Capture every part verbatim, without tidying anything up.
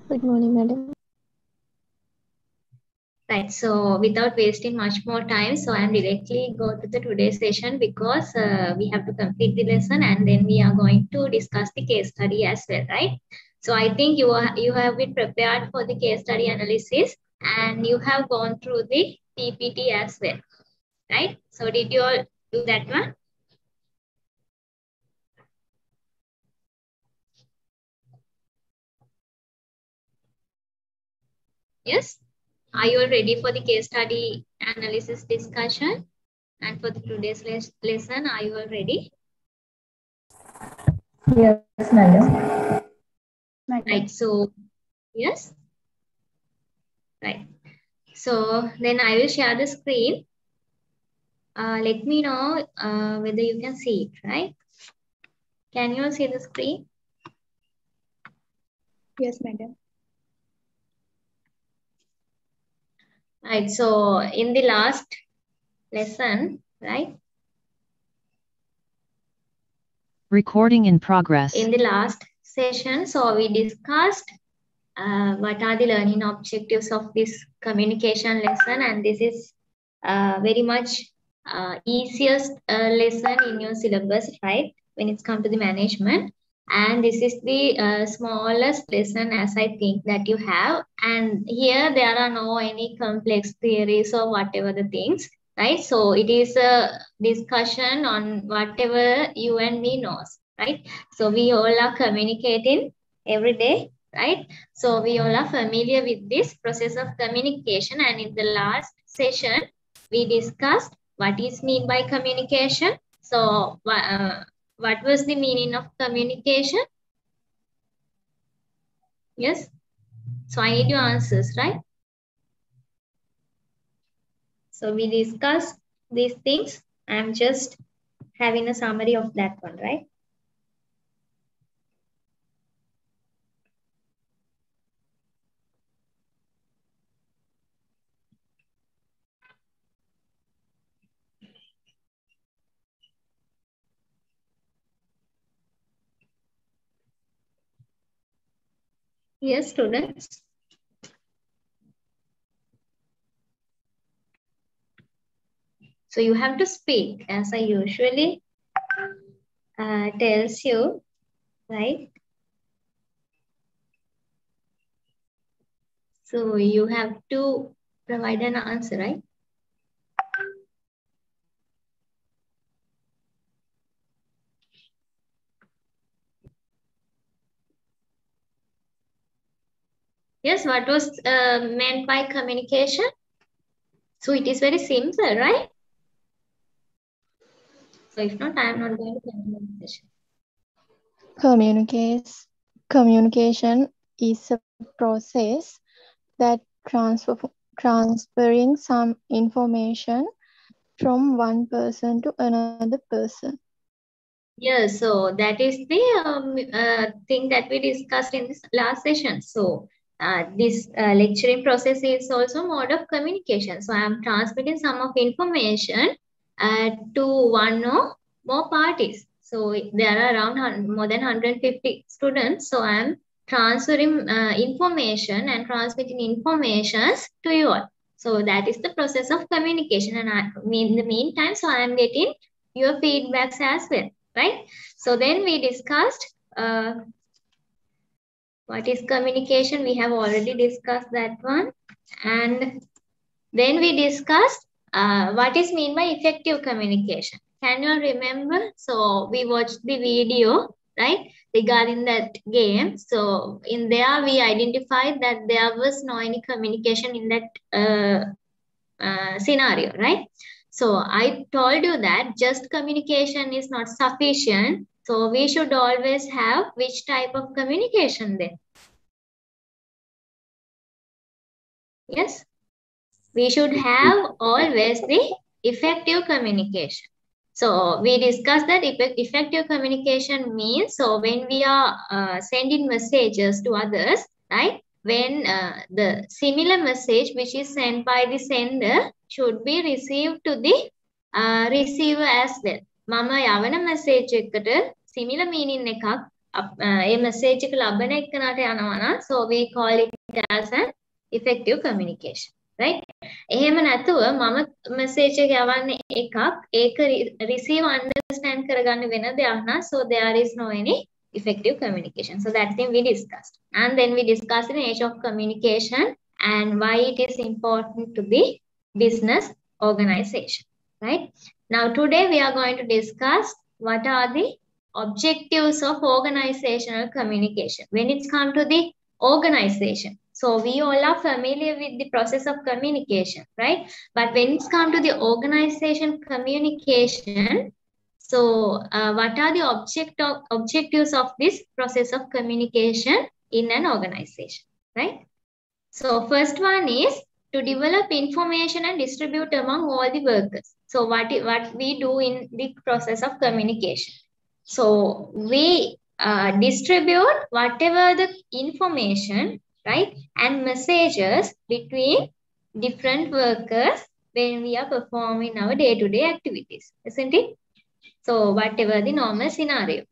Good morning, madam. Right, so without wasting much more time, so I'm directly go to the today's session because uh, we have to complete the lesson and then we are going to discuss the case study as well, right? So I think you are you have been prepared for the case study analysis and you have gone through the P P T as well, right? So did you all do that one? Yes? Are you all ready for the case study analysis discussion? And for the today's les lesson, are you all ready? Yes, madam. Right, so yes? Right. So then I will share the screen. Uh, let me know uh, whether you can see it, right? Can you all see the screen? Yes, madam. Right. So in the last lesson, right? Recording in progress. In the last session, so we discussed uh, what are the learning objectives of this communication lesson, and this is uh, very much uh, easiest uh, lesson in your syllabus, right? When it's come to the management. And this is the uh, smallest lesson as I think that you have. And here there are no any complex theories or whatever the things, right? So it is a discussion on whatever you and me knows, right? So we all are communicating every day, right? So we all are familiar with this process of communication. And in the last session, we discussed what is mean by communication. So uh, what was the meaning of communication? Yes. So I need your answers, right? So we discussed these things. I'm just having a summary of that one, right? Yes, students. So you have to speak as I usually uh, tells you, right? So you have to provide an answer, right? Yes, what was uh, meant by communication? So it is very simple, right? So if not, I am not going to continue the session. Communicates, communication is a process that transfer, transferring some information from one person to another person. Yes, so that is the um, uh, thing that we discussed in this last session. So uh, this uh, lecturing process is also mode of communication. So I am transmitting some of information uh, to one or more parties. So there are around more than one hundred fifty students. So I am transferring uh, information and transmitting informations to you all. So that is the process of communication. And I, in the meantime, so I am getting your feedbacks as well. Right? So then we discussed uh, what is communication. We have already discussed that one. And then we discussed uh, what is mean by effective communication. Can you remember? So we watched the video, right, regarding that game. So in there we identified that there was no any communication in that uh, uh, scenario, right? So I told you that just communication is not sufficient. So we should always have which type of communication then? Yes, we should have always the effective communication. So we discussed that effective communication means, so when we are uh, sending messages to others, right? When uh, the similar message which is sent by the sender should be received to the uh, receiver as well. මම යවන message එකට similar meaning එකක් ඒ message එක ලබන එකනට යනවා නම් so we call it as an effective communication, right? එහෙම නැතුව මම message එක යවන්නේ එකක් ඒක receive understand කරගන්න වෙන දෙයක් නම් so there is no any effective communication. So that thing we discussed, and then we discussed the nature of communication and why it is important to be business organization, right? Now today we are going to discuss what are the objectives of organizational communication when it's come to the organization. So we all are familiar with the process of communication, right? But when it's come to the organization communication, so uh, what are the object of, objectives of this process of communication in an organization, right? So first one is to develop information and distribute among all the workers. So what, what we do in the process of communication. So we uh, distribute whatever the information, right, and messages between different workers when we are performing our day-to-day activities, isn't it? So whatever the normal scenario,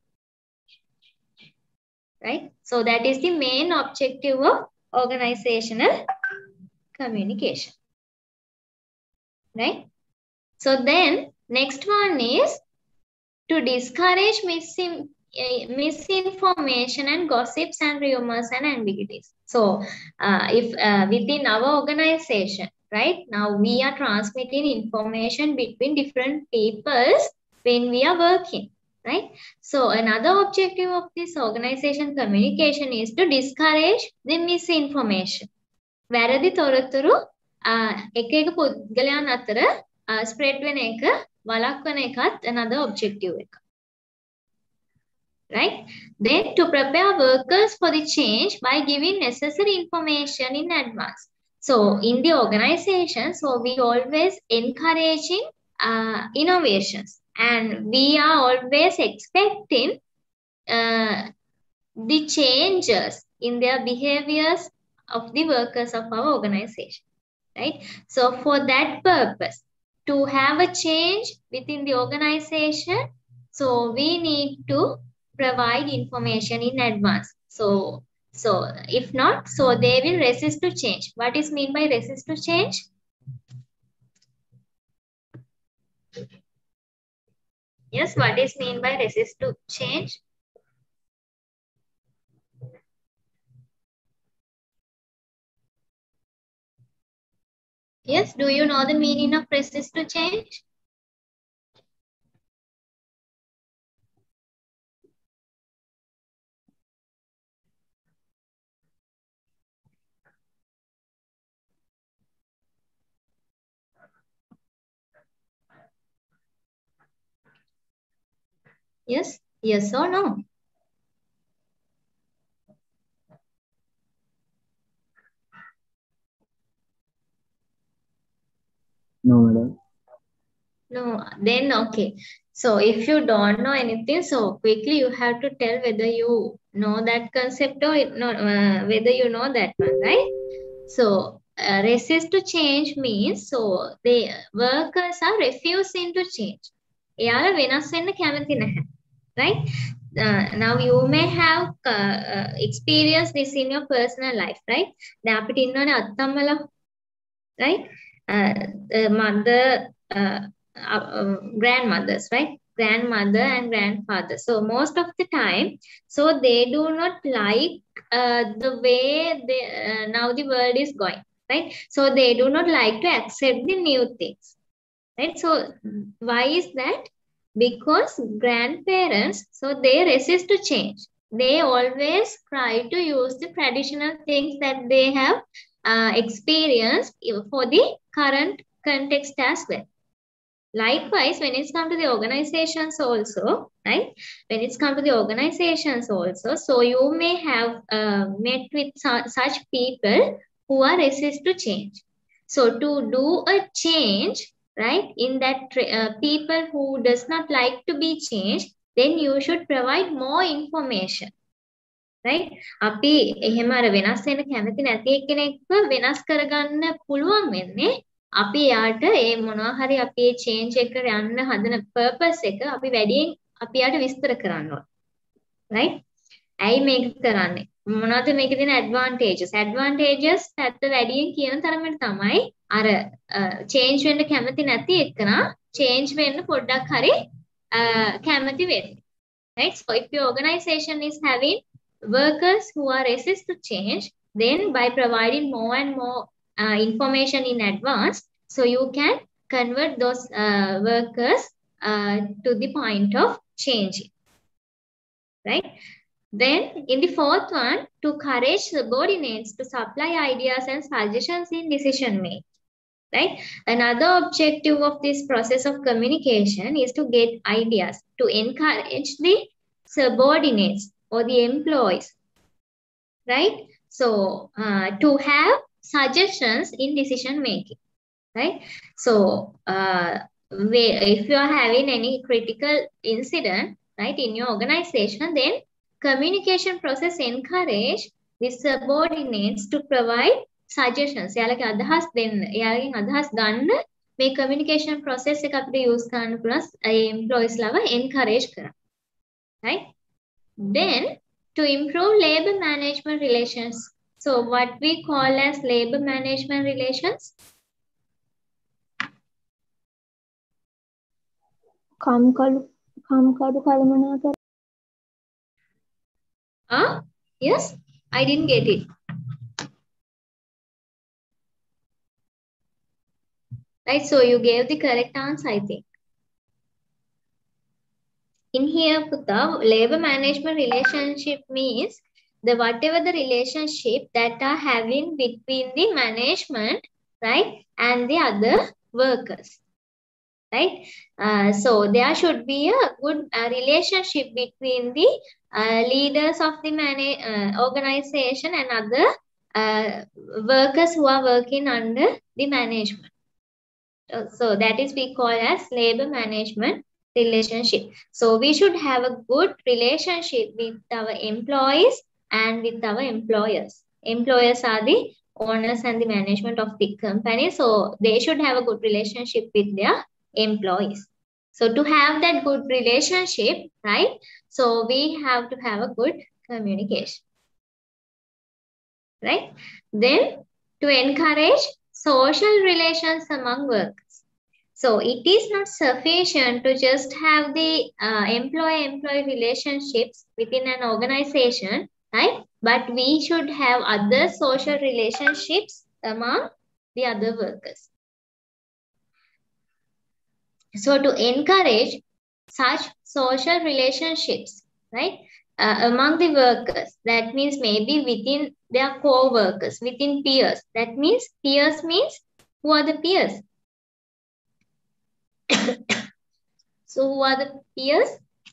right? So that is the main objective of organizational communication, right? So then next one is to discourage misin misinformation and gossips and rumors and ambiguities. So uh, if uh, within our organization, right, now we are transmitting information between different peoples when we are working, right? So another objective of this organization communication is to discourage the misinformation. වැරදි තොරතුරු එක එක පුද්ගලයන් අතර spread වෙන එක වළක්වන එකත් another objective එක. Right? Then to prepare workers for the change by giving necessary information in advance. So in the organization, so we always encouraging uh, innovations, and we are always expecting uh, the changes in their behaviors of the workers of our organization, right? So for that purpose, to have a change within the organization, so we need to provide information in advance. So, so if not, so they will resist to change. What is mean by resist to change? Yes, what is mean by resist to change? Yes, do you know the meaning of resist to change? Yes, yes or no? No, madam. No, then okay. So if you don't know anything, so quickly you have to tell whether you know that concept or not, uh, whether you know that one, right? So uh, resist to change means so the workers are refusing to change. එයාලා වෙනස් වෙන්න කැමති නැහැ, right? Uh, now you may have uh, uh, experienced this in your personal life, right? දැන් අපිට ඉන්නවනේ අත්තම්මලා, right? Uh, the mother, uh, uh, uh, grandmothers, right? Grandmother and grandfather. So most of the time, so they do not like uh, the way they, uh, now the world is going, right? So they do not like to accept the new things, right? So why is that? Because grandparents, so they resist to change. They always try to use the traditional things that they have uh, experienced for the current context as well. Likewise, when it's come to the organizations also, right? When it's come to the organizations also, so you may have uh, met with su such people who are resist to change. So to do a change, right, in that uh, people who does not like to be changed, then you should provide more information, right? අපි එහෙම අර වෙනස් වෙන්න කැමති නැති එක්කෙනෙක්ව වෙනස් කරගන්න පුළුවන් වෙන්නේ අපි යාට ඒ මොනවා හරි අපි ඒ චේන්ජ් එක යන්න හදන purpose එක අපි වැඩියෙන් අපි යාට විස්තර කරන්න ඕන, right? ඇයි මේක කරන්නේ? මොනවද මේකේ තියෙන advantages? advantages ඇත්ත වැඩියෙන් කියන තරමට තමයි අර change වෙන්න කැමති නැති එක්කන change වෙන්න පොඩ්ඩක් හරි කැමති වෙන්නේ. Right? So if your organization is having workers who are resist to change, then by providing more and more uh, information in advance, so you can convert those uh, workers uh, to the point of changing. Right? Then in the fourth one, to encourage subordinates to supply ideas and suggestions in decision making. Right? Another objective of this process of communication is to get ideas, to encourage the subordinates or the employees. Right? So uh, to have suggestions in decision making. Right? So uh, if you are having any critical incident, right, in your organization, then communication process encourage the subordinates to provide suggestions. යාලගේ අදහස් දෙන්න. යාලගෙන් අදහස් ගන්න මේ communication process එක අපිට use කරන්න පුළුවන් ඒ employees ලව encourage කරන්න. Right? Then to improve labor management relations. So what we call as labor management relations? කම්කරු කම්කරු කළමනාකර. Ah, yes, I didn't get it. Right, so you gave the correct answer, I think. In here, Putta, labor management relationship means the whatever the relationship that are having between the management, right, and the other workers. Right, uh, so there should be a good uh, relationship between the uh, leaders of the man- uh, organization and other uh, workers who are working under the management. Uh, so that is we call as labor management relationship. So we should have a good relationship with our employees and with our employers. Employers are the owners and the management of the company, so they should have a good relationship with their employees. So to have that good relationship, right, so we have to have a good communication, right? Then to encourage social relations among workers. So it is not sufficient to just have the uh, employee-employee relationships within an organization, right? But we should have other social relationships among the other workers. So to encourage such social relationships, right, uh, among the workers, that means maybe within their co-workers, within peers. That means peers means who are the peers? So who are the peers?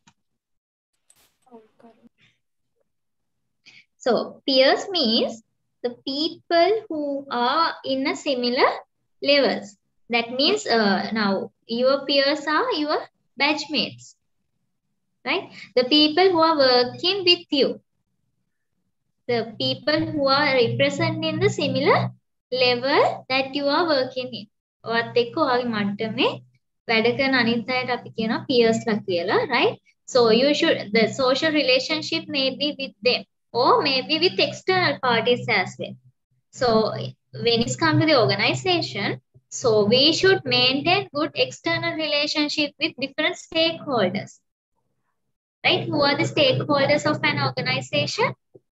So peers means the people who are in a similar levels. That means uh, now your peers are your batchmates, right? The people who are working with you, the people who are representing the similar level that you are working in. ඔයත් එක්ක ඔයාගේ මට්ටමේ වැඩ කරන අනිත් අයට අපි කියනවා peers ලා කියලා, right? So you should, the social relationship may be with them or maybe with external parties as well. So when it's come to the organization, so we should maintain good external relationship with different stakeholders. Right? Who are the stakeholders of an organization?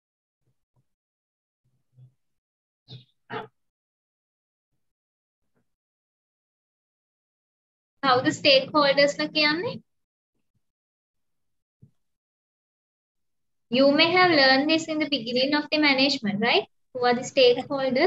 How the stakeholders la kiyanne? You may have learned this in the beginning of the management, right? Who are the stakeholders?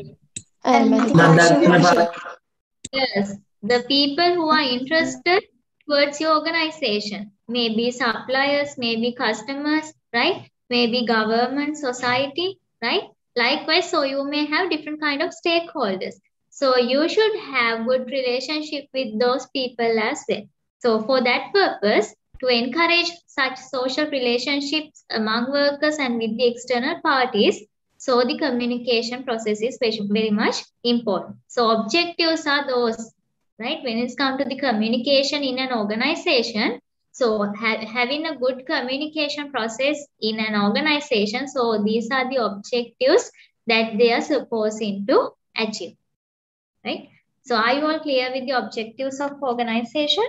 Yes, the people who are interested towards your organization. Maybe suppliers, maybe customers, right? Maybe government, society, right? Likewise, so you may have different kind of stakeholders. So you should have good relationship with those people as well. So for that purpose, to encourage such social relationships among workers and with the external parties, so the communication process is very much important. So objectives are those, right? When it's come to the communication in an organization, So ha having a good communication process in an organization, so these are the objectives that they are supposing to achieve, right? So are you all clear with the objectives of organization?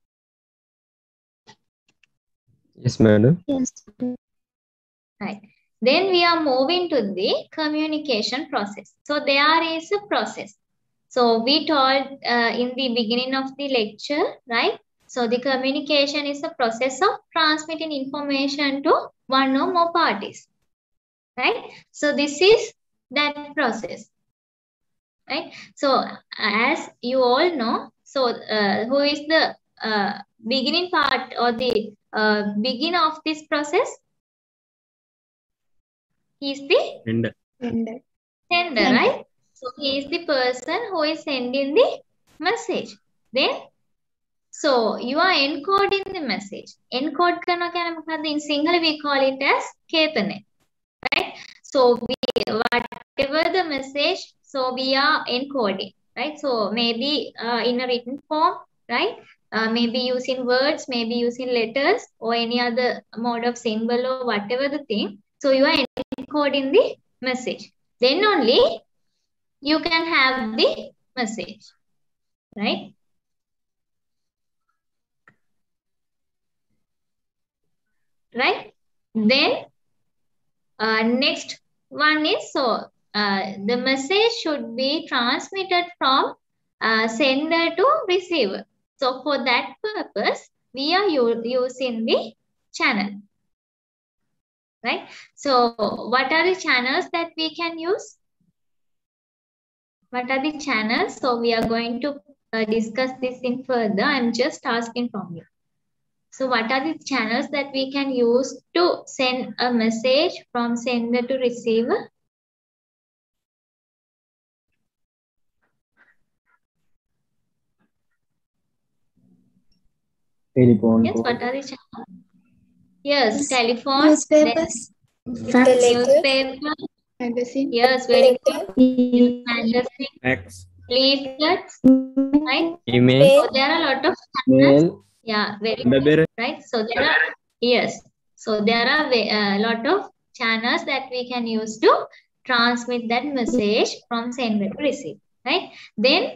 Yes, madam. Yes. Right. Then we are moving to the communication process. So there is a process. So we told uh, in the beginning of the lecture, right? So the communication is a process of transmitting information to one or more parties, right? So this is that process, right? So as you all know, so uh, who is the uh, beginning part or the uh, beginning of this process? He is the Sender. Sender. sender, Sender. right? So he is the person who is sending the message. Then, so you are encoding the message. Encode karna kya namaka? In Sinhala we call it as ketane, right? So we whatever the message, so we are encoding, right? So maybe uh, in a written form, right? Uh, maybe using words, maybe using letters or any other mode of symbol or whatever the thing. So you are encoding the message. Then only you can have the message, right? Right? Then uh, next one is, so uh, the message should be transmitted from uh, sender to receiver. So for that purpose, we are using the channel, right? So what are the channels that we can use? What are the channels? So we are going to uh, discuss this in further. I'm just asking from you. So what are the channels that we can use to send a message from sender to receiver? Telephone Yes, call. what are the channels? Yes, Yes. telephone, Newspapers. then Letters. newspaper. Magazine. Yes, very good. E- Magazine, Fax. leaflets, right? Email. So there are a lot of channels. Mail. Yeah, very good, Web. right? So there are, yes. So there are a lot of channels that we can use to transmit that message from sender to receiver, right? Then,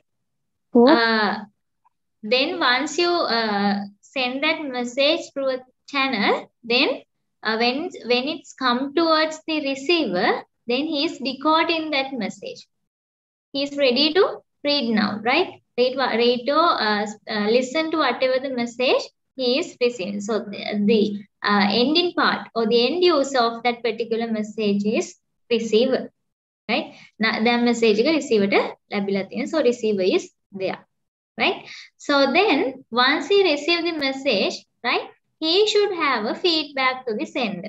uh, then once you uh, send that message through a channel, then uh, when when it's come towards the receiver, then he is decoding that message. He is ready to read now, right? Read, read to uh, uh, listen to whatever the message he is receiving. So the, the uh, ending part or the end use of that particular message is receiver, right? Now the message is receiver to so receiver is there, right? So then once he receives the message, right, he should have a feedback to the sender,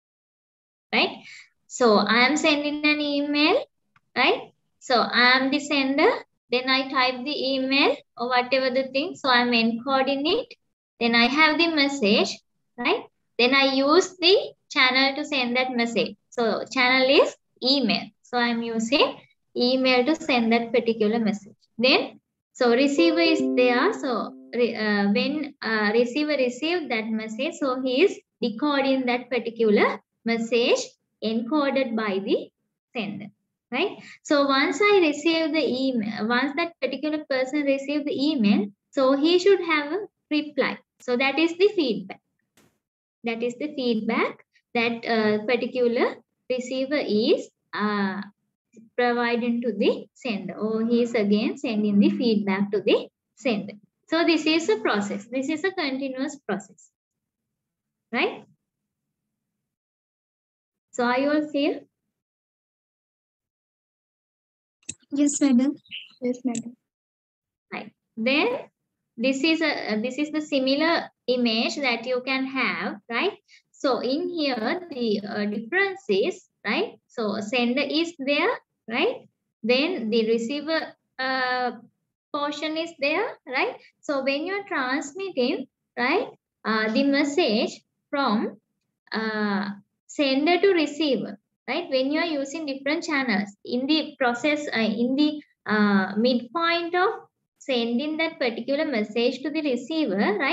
right? So I am sending an email, right? So I am the sender, then I type the email or whatever the thing. So I'm encoding it. Then I have the message, right? Then I use the channel to send that message. So channel is email. So I'm using email to send that particular message. Then, so receiver is there. So uh, when uh, receiver received that message, so he is decoding that particular message encoded by the sender, right? So once I receive the email, once that particular person receive the email, so he should have a reply. So that is the feedback. That is the feedback that uh, particular receiver is uh, providing to the sender, or he is again sending the feedback to the sender. So this is a process. This is a continuous process, right? So are you all clear? Yes, madam. Yes, madam. Right. Then this is a this is the similar image that you can have, right? So in here the uh, difference is, right? So sender is there, right? Then the receiver uh, portion is there, right? So when you're transmitting, right, uh, the message from uh, sender to receiver, right? When you are using different channels in the process, uh, in the uh, midpoint of sending that particular message to the receiver, right?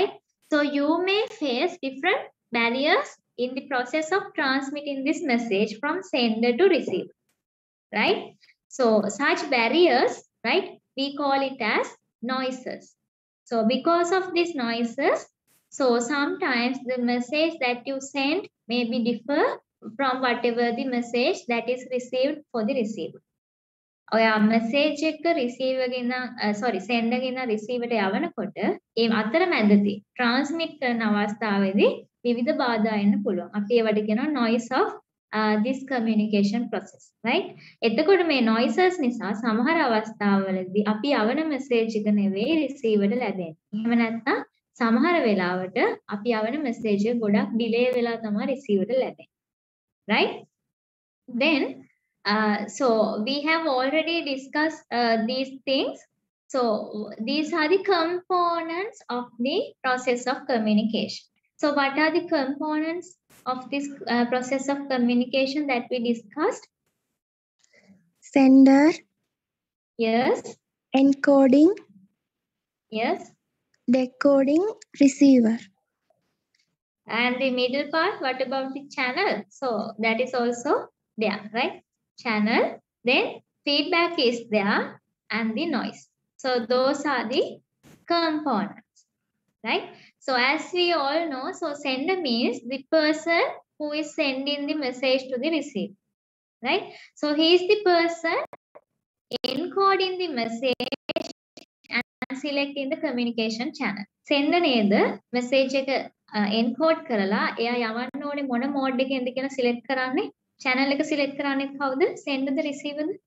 So you may face different barriers in the process of transmitting this message from sender to receiver, right? So such barriers, right, we call it as noises. So because of these noises, so sometimes the message that you send may be differ from whatever the message that is received for the receiver. ඔයා message එක receiver ගෙන sorry sender ගෙන receiver ට යවනකොට ඒ අතරමැදදී transmit කරන අවස්ථාවේදී විවිධ බාධා එන්න පුළුවන්. අපි ඒවට කියනවා noise of uh, this communication process, right? එතකොට මේ noises නිසා සමහර අවස්ථාවලදී අපි යවන message එක නෙවෙයි receiver ට ලැබෙන්නේ. එහෙම නැත්නම් සමහර වෙලාවට අපි යවන message එක ගොඩක් delay වෙලා තමයි receiver ට ලැබෙන්නේ. Right? Then Uh, so we have already discussed uh, these things. So these are the components of the process of communication. So what are the components of this uh, process of communication that we discussed? Sender, Yes. encoding, Yes. decoding, receiver. And the middle part, what about the channel? So that is also there, right? Channel, then feedback is there, and the noise. So those are the components, right? So as we all know, so sender means the person who is sending the message to the receiver, right? So he is the person encoding the message and selecting the communication channel. Sender nේද message එක uh, encode කරලා එයා යවන්න ඕනේ මොන mode එකෙන්ද කියලා select කරන්නේ. Channel එක select කරන්නේ කවුද? Sender the receiver the?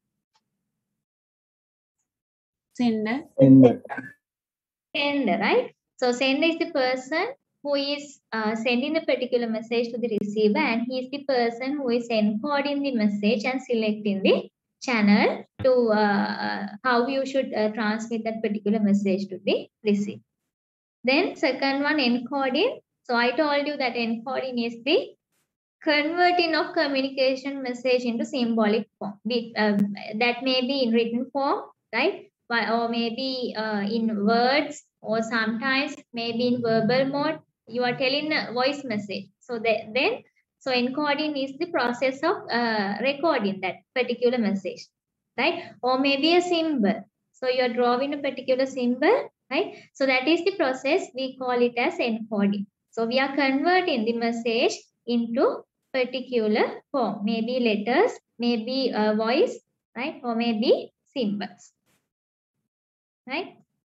Sender. Sender. Sender, right? So sender is the person who is uh, sending a particular message to the receiver, and he is the person who is encoding the message and selecting the channel to uh, how you should uh, transmit that particular message to the receiver. Then second one, encoding. So I told you that encoding is the converting of communication message into symbolic form. Be, uh, that may be in written form, right? Or maybe uh, in words, or sometimes maybe in verbal mode. You are telling a voice message. So that, then, so encoding is the process of uh, recording that particular message, right? Or maybe a symbol. So you are drawing a particular symbol, right? So that is the process. We call it as encoding. So we are converting the message into particular form, maybe letters, maybe a voice, right? Or maybe symbols, right?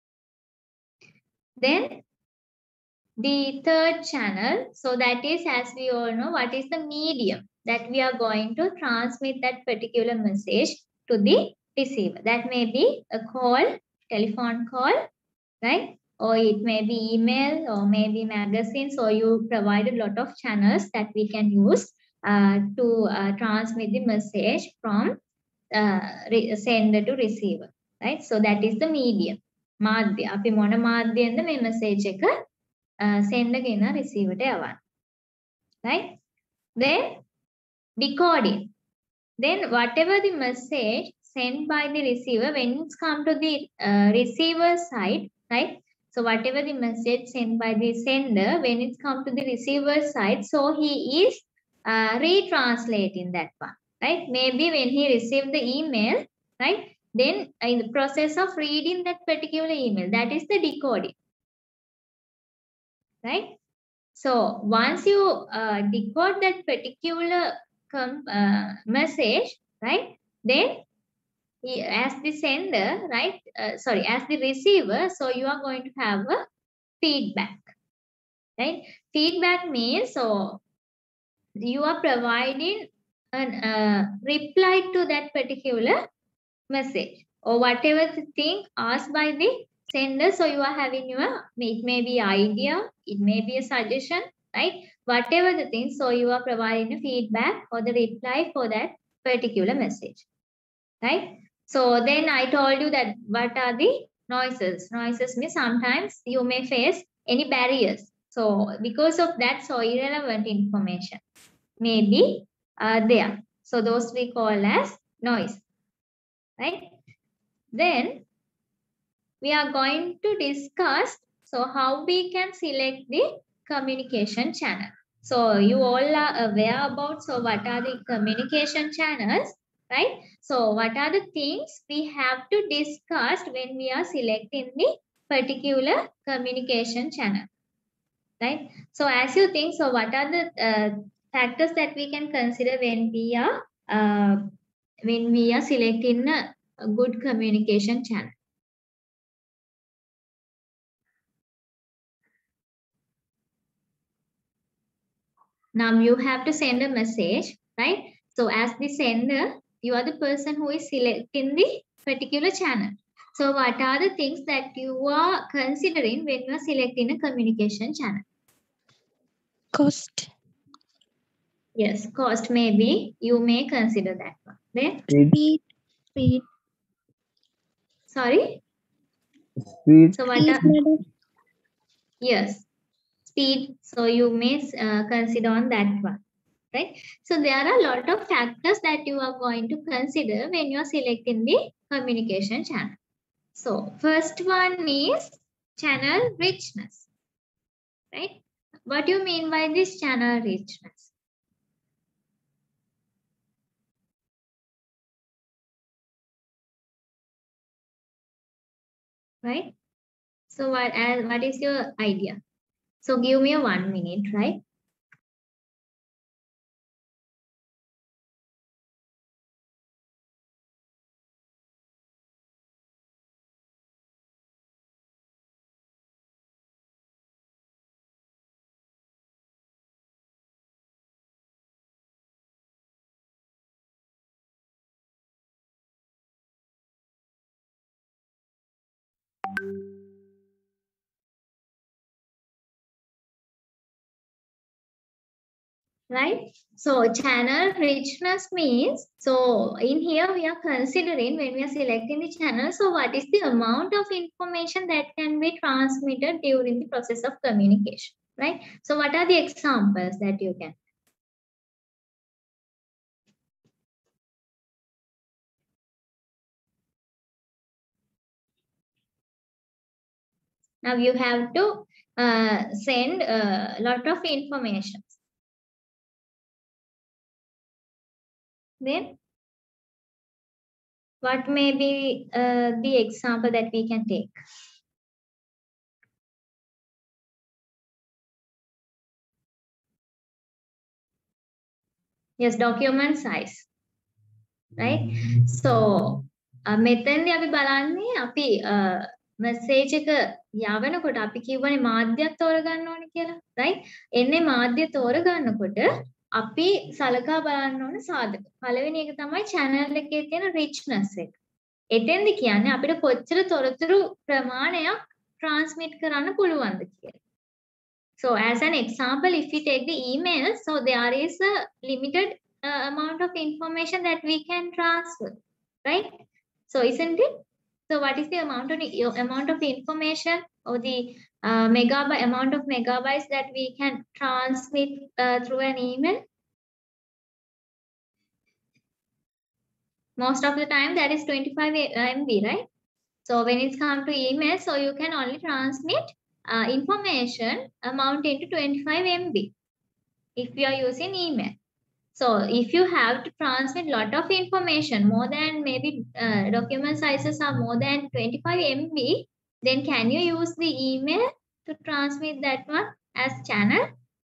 Then the third channel, so that is, as we all know, what is the medium that we are going to transmit that particular message to the receiver. That may be a call, telephone call, right? Or it may be email, or maybe magazines, or you provide a lot of channels that we can use uh, to uh, transmit the message from uh, sender to receiver, right? So that is the medium. මාධ්‍ය. අපි මොන මාධ්‍යෙන්ද මේ message එක uh, sender ගෙන receiver ට යවන්නේ. Right? Then decoding. Then whatever the message sent by the receiver, when it's come to the uh, receiver side, right? So whatever the message sent by the sender, when it's come to the receiver side, so he is uh, retranslating that one, right? Maybe when he received the email, right? Then in the process of reading that particular email, that is the decoding, right? So once you uh, decode that particular com- uh, message, right? Then as the sender, right? Uh, sorry, as the receiver, so you are going to have a feedback, right? Feedback means so you are providing a uh, reply to that particular message or whatever the thing asked by the sender. So you are having your, it may be idea, it may be a suggestion, right? Whatever the thing, so you are providing a feedback or the reply for that particular message, right? So then I told you that what are the noises? Noises means sometimes you may face any barriers. So because of that, so irrelevant information may be uh, there. So those we call as noise, right? Then we are going to discuss So how we can select the communication channel? So you all are aware about, so what are the communication channels, right? So what are the things we have to discuss when we are selecting the particular communication channel, right? So as you think, so what are the uh, factors that we can consider when we are uh, when we are selecting a, a good communication channel? Now you have to send a message, right? So as the sender, you are the person who is selecting the particular channel. So what are the things that you are considering when you are selecting a communication channel? Cost. Yes, cost maybe. You may consider that one. Then, Speed. Speed. sorry. Speed. So what Speed, are, madam. yes, speed. So you may uh, consider on that one, right? So there are a lot of factors that you are going to consider when you are selecting the communication channel. So first one is channel richness, right? What do you mean by this channel richness? Right? So what, uh, what is your idea? So give me a one minute, right? Right? So channel richness means, so in here we are considering when we are selecting the channel, so what is the amount of information that can be transmitted during the process of communication, right? So what are the examples that you can? Now you have to uh, send a lot of information. Then what may be uh, the example that we can take? Yes, document size. Right? So මෙතෙන්දී අපි බලන්නේ අපි message එක යවනකොට අපි කියවනේ මාධ්‍යයක් තෝරගන්න ඕනේ කියලා. right? එන්නේ මාධ්‍ය තෝරගන්නකොට අපි සලකා බලන්න ඕන සාධක. පළවෙනි එක තමයි channel එකේ තියෙන richness එක. එතෙන්දී කියන්නේ අපිට කොච්චර තොරතුරු ප්‍රමාණයක් transmit කරන්න පුළුවන්ද කියලා. So as an example, if we take the email, so there is a limited uh, amount of information that we can transfer, right? So isn't it? So what is the amount of amount of information or the uh, megabyte amount of megabytes that we can transmit uh, through an email? Most of the time that is twenty-five M B, right? So when it's come to email, so you can only transmit uh, information amounting to twenty-five M B if you are using email. So if you have to transmit lot of information, more than maybe uh, document sizes are more than twenty-five M B, then can you use the email to transmit that one as channel?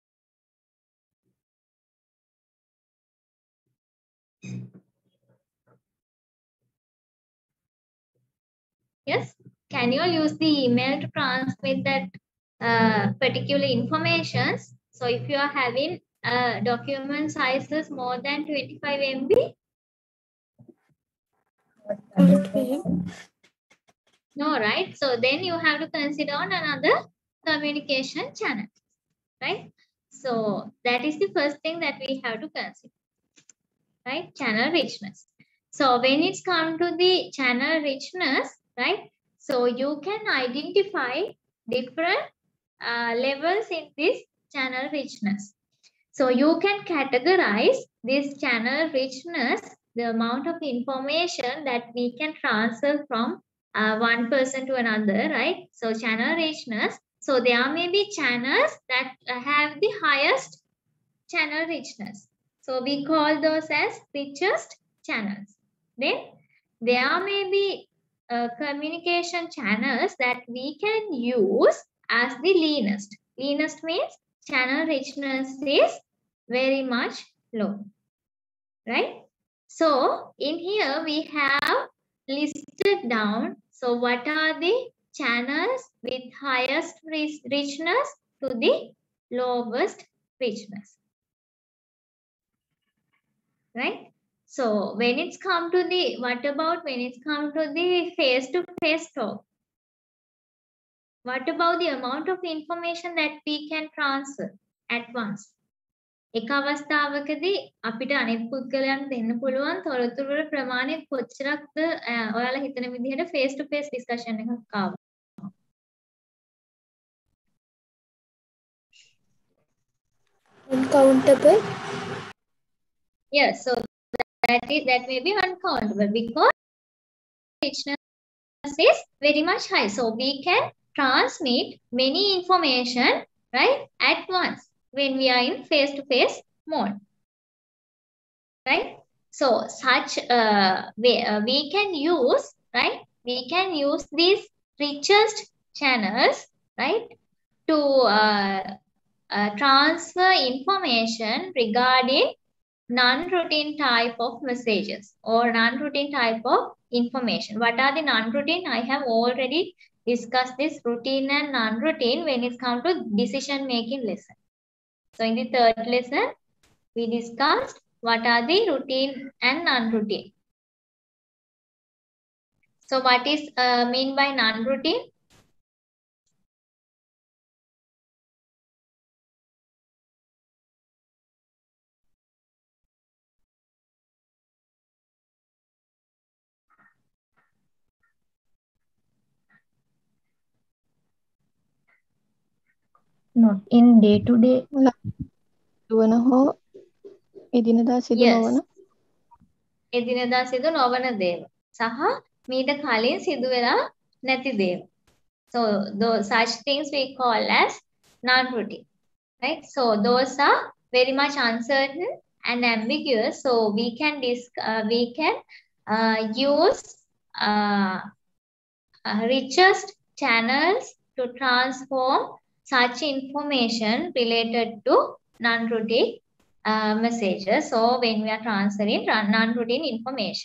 Yes, can you use the email to transmit that uh, particular information? So if you are having uh, document sizes more than twenty-five M B? No, right? So then you have to consider on another communication channel, right? So that is the first thing that we have to consider, right? Channel richness. So when it's come to the channel richness, right? So you can identify different uh, levels in this channel richness. So you can categorize this channel richness, the amount of information that we can transfer from uh, one person to another, right? So channel richness. So there may be channels that uh, have the highest channel richness. So we call those as richest channels. Then there may be uh, communication channels that we can use as the leanest. Leanest means channel richness is very much low, right? So in here we have listed down, so what are the channels with highest rich richness to the lowest richness, right? So when it's come to the, what about when it's come to the face-to-face talk? What about the amount of information that we can transfer at once? එක අවස්ථාවකදී අපිට අනිත් පුද්ගලයන්ට දෙන්න පුළුවන් තොරතුරු වල ප්‍රමාණය කොච්චරක්ද ඔයාලා හිතන විදිහට face to face discussion එකක් ආවා. Uncountable. Yes, so that is that may be uncountable because richness is very much high. So we can transmit many information, right, at once when we are in face-to-face mode, right? So such uh, we, uh, we can use, right? We can use these richest channels, right, to uh, uh, transfer information regarding non-routine type of messages or non-routine type of information. What are the non-routine? I have already discussed this routine and non-routine when it comes to decision-making lesson. So in the third lesson, we discussed what are the routine and non-routine. So what is uh, mean by non-routine? Not in day to day. දුවන හෝ එදිනදා සිදු Yes. නොවන එදිනදා සිදු නොවන දේව සහ මීට කලින් සිදු වෙලා නැති දේව. So those such things we call as non-routine, right? So those are very much uncertain and ambiguous. So we can disc uh, we can uh, use uh, uh, richest channels to transform such information related to non-routine uh, messages. So when we are transferring non-routine information,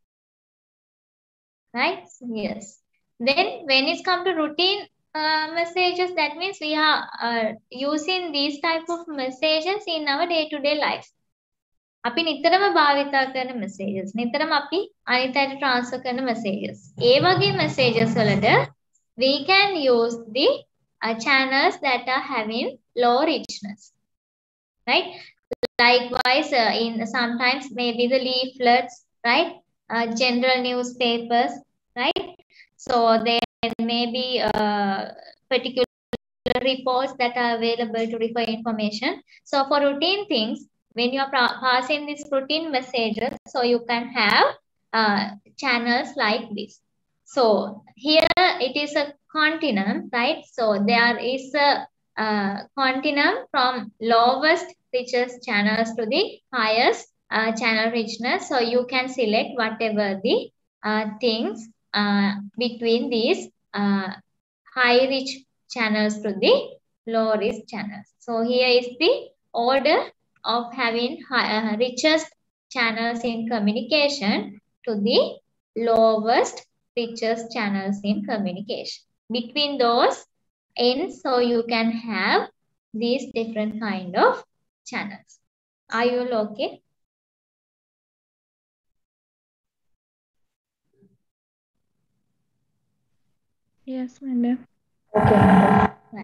right? Yes. Then when it's come to routine uh, messages, that means we are uh, using these type of messages in our day-to-day life. අපි නිතරම භාවිතා කරන messages. නිතරම අපි අනිත් අයට transfer කරන messages. ඒ වගේ messages වලට we can use the uh, channels that are having low richness, right? Likewise, uh, in sometimes maybe the leaflets, right? Uh, general newspapers, right? So there may be uh, particular reports that are available to refer information. So for routine things, when you are passing these routine messages, so you can have uh, channels like this. So here it is a continuum, right? So there is a uh, continuum from lowest richest channels to the highest uh, channel richness. So you can select whatever the uh, things uh, between these uh, high rich channels to the low rich channels. So here is the order of having high, uh, richest channels in communication to the lowest richest channels in communication. Between those ends, so you can have these different kind of channels. Are you all okay? Yes, madam. Okay, madam.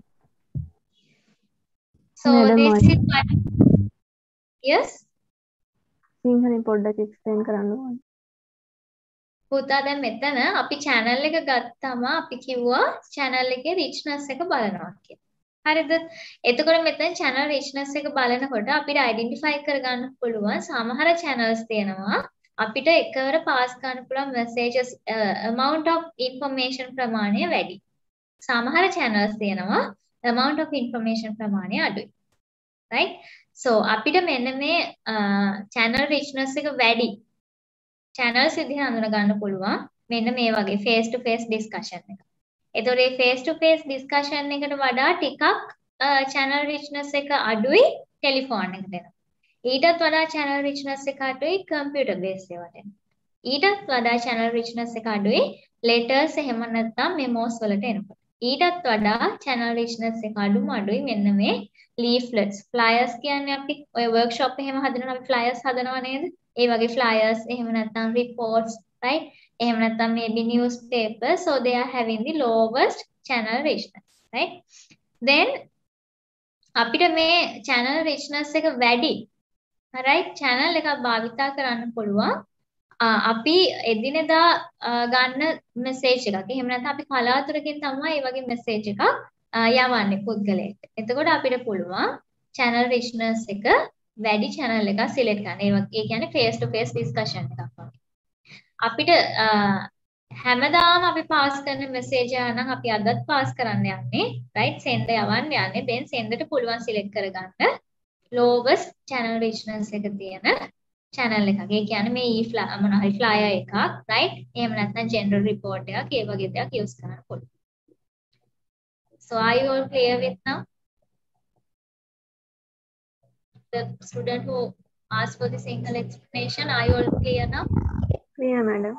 So Madam, this I- is what. Yes. සිංහලෙන් පොඩ්ඩක් explain කරන්න ඕන. පුතා දැන් මෙතන අපි channel එක ගත්තම අපි කිව්වා channel එකේ richness එක බලනවා කියලා. හරිද? එතකොට මෙතන channel richness එක බලනකොට අපිට identify කරගන්න පුළුවන් සමහර channels තියෙනවා අපිට එකවර pass කරන්න පුළුවන් messages uh, amount of information ප්‍රමාණය වැඩි. සමහර channels තියෙනවා amount of information ප්‍රමාණය අඩුයි. Right? So අපිට මෙන්න මේ uh, channel richness එක වැඩි. channels විදිහ හඳුනා ගන්න පුළුවන්. මෙන්න මේ වගේ face to face discussion එක. එතකොට මේ face to face discussion එකට වඩා ටිකක් uh, channel richness එක අඩුයි ටෙලිෆෝන් එකට එනවා. ඊටත් වඩා channel richness එක අඩුයි computer based ඒවාට එනවා. ඊටත් වඩා channel richness එක අඩුයි letters එහෙම නැත්නම් memos වලට එනකොට. ඊටත් වඩා channel richness එක අඩුම අඩුයි මෙන්න මේ leaflets flyers කියන්නේ අපි ඔය workshop එහෙම හදනවා අපි flyers හදනවා නේද? ඒ වගේ flyers එහෙම නැත්නම් reports right? එහෙම නැත්නම් maybe newspapers so they are having the lowest channel richness right? Then අපිට මේ channel richness එක වැඩි right? channel එකක් භාවිතා කරන්න පුළුවන් අපි එදිනෙදා ගන්න මෙසේජ් එකක්. එහෙම නැත්නම් අපි කලාතුරකින් තමයි මේ වගේ මෙසේජ් එකක් යවන්නේ පුද්ගලයෙක්ට. එතකොට අපිට පුළුවන් channel richness එක වැඩි channel එකක් select කරන්න. ඒ වගේ ඒ කියන්නේ face to face discussion එකක් වගේ. අපිට හැමදාම අපි පාස් කරන මෙසේජ් එක නම් අපි අදත් පාස් කරන්න යන්නේ right send යවන්න යන්නේ. then send එකට පුළුවන් select කරගන්න lowest channel richness එක තියෙන channel එකක්. ඒ කියන්නේ මේ e මොන හරි flyer එකක් right? එහෙම නැත්නම් general report එකක් ඒ වගේ දෙයක් use කරන්න පුළුවන්. So are you all clear with now? The student who asked for the single explanation, are you all clear now? Clear, madam.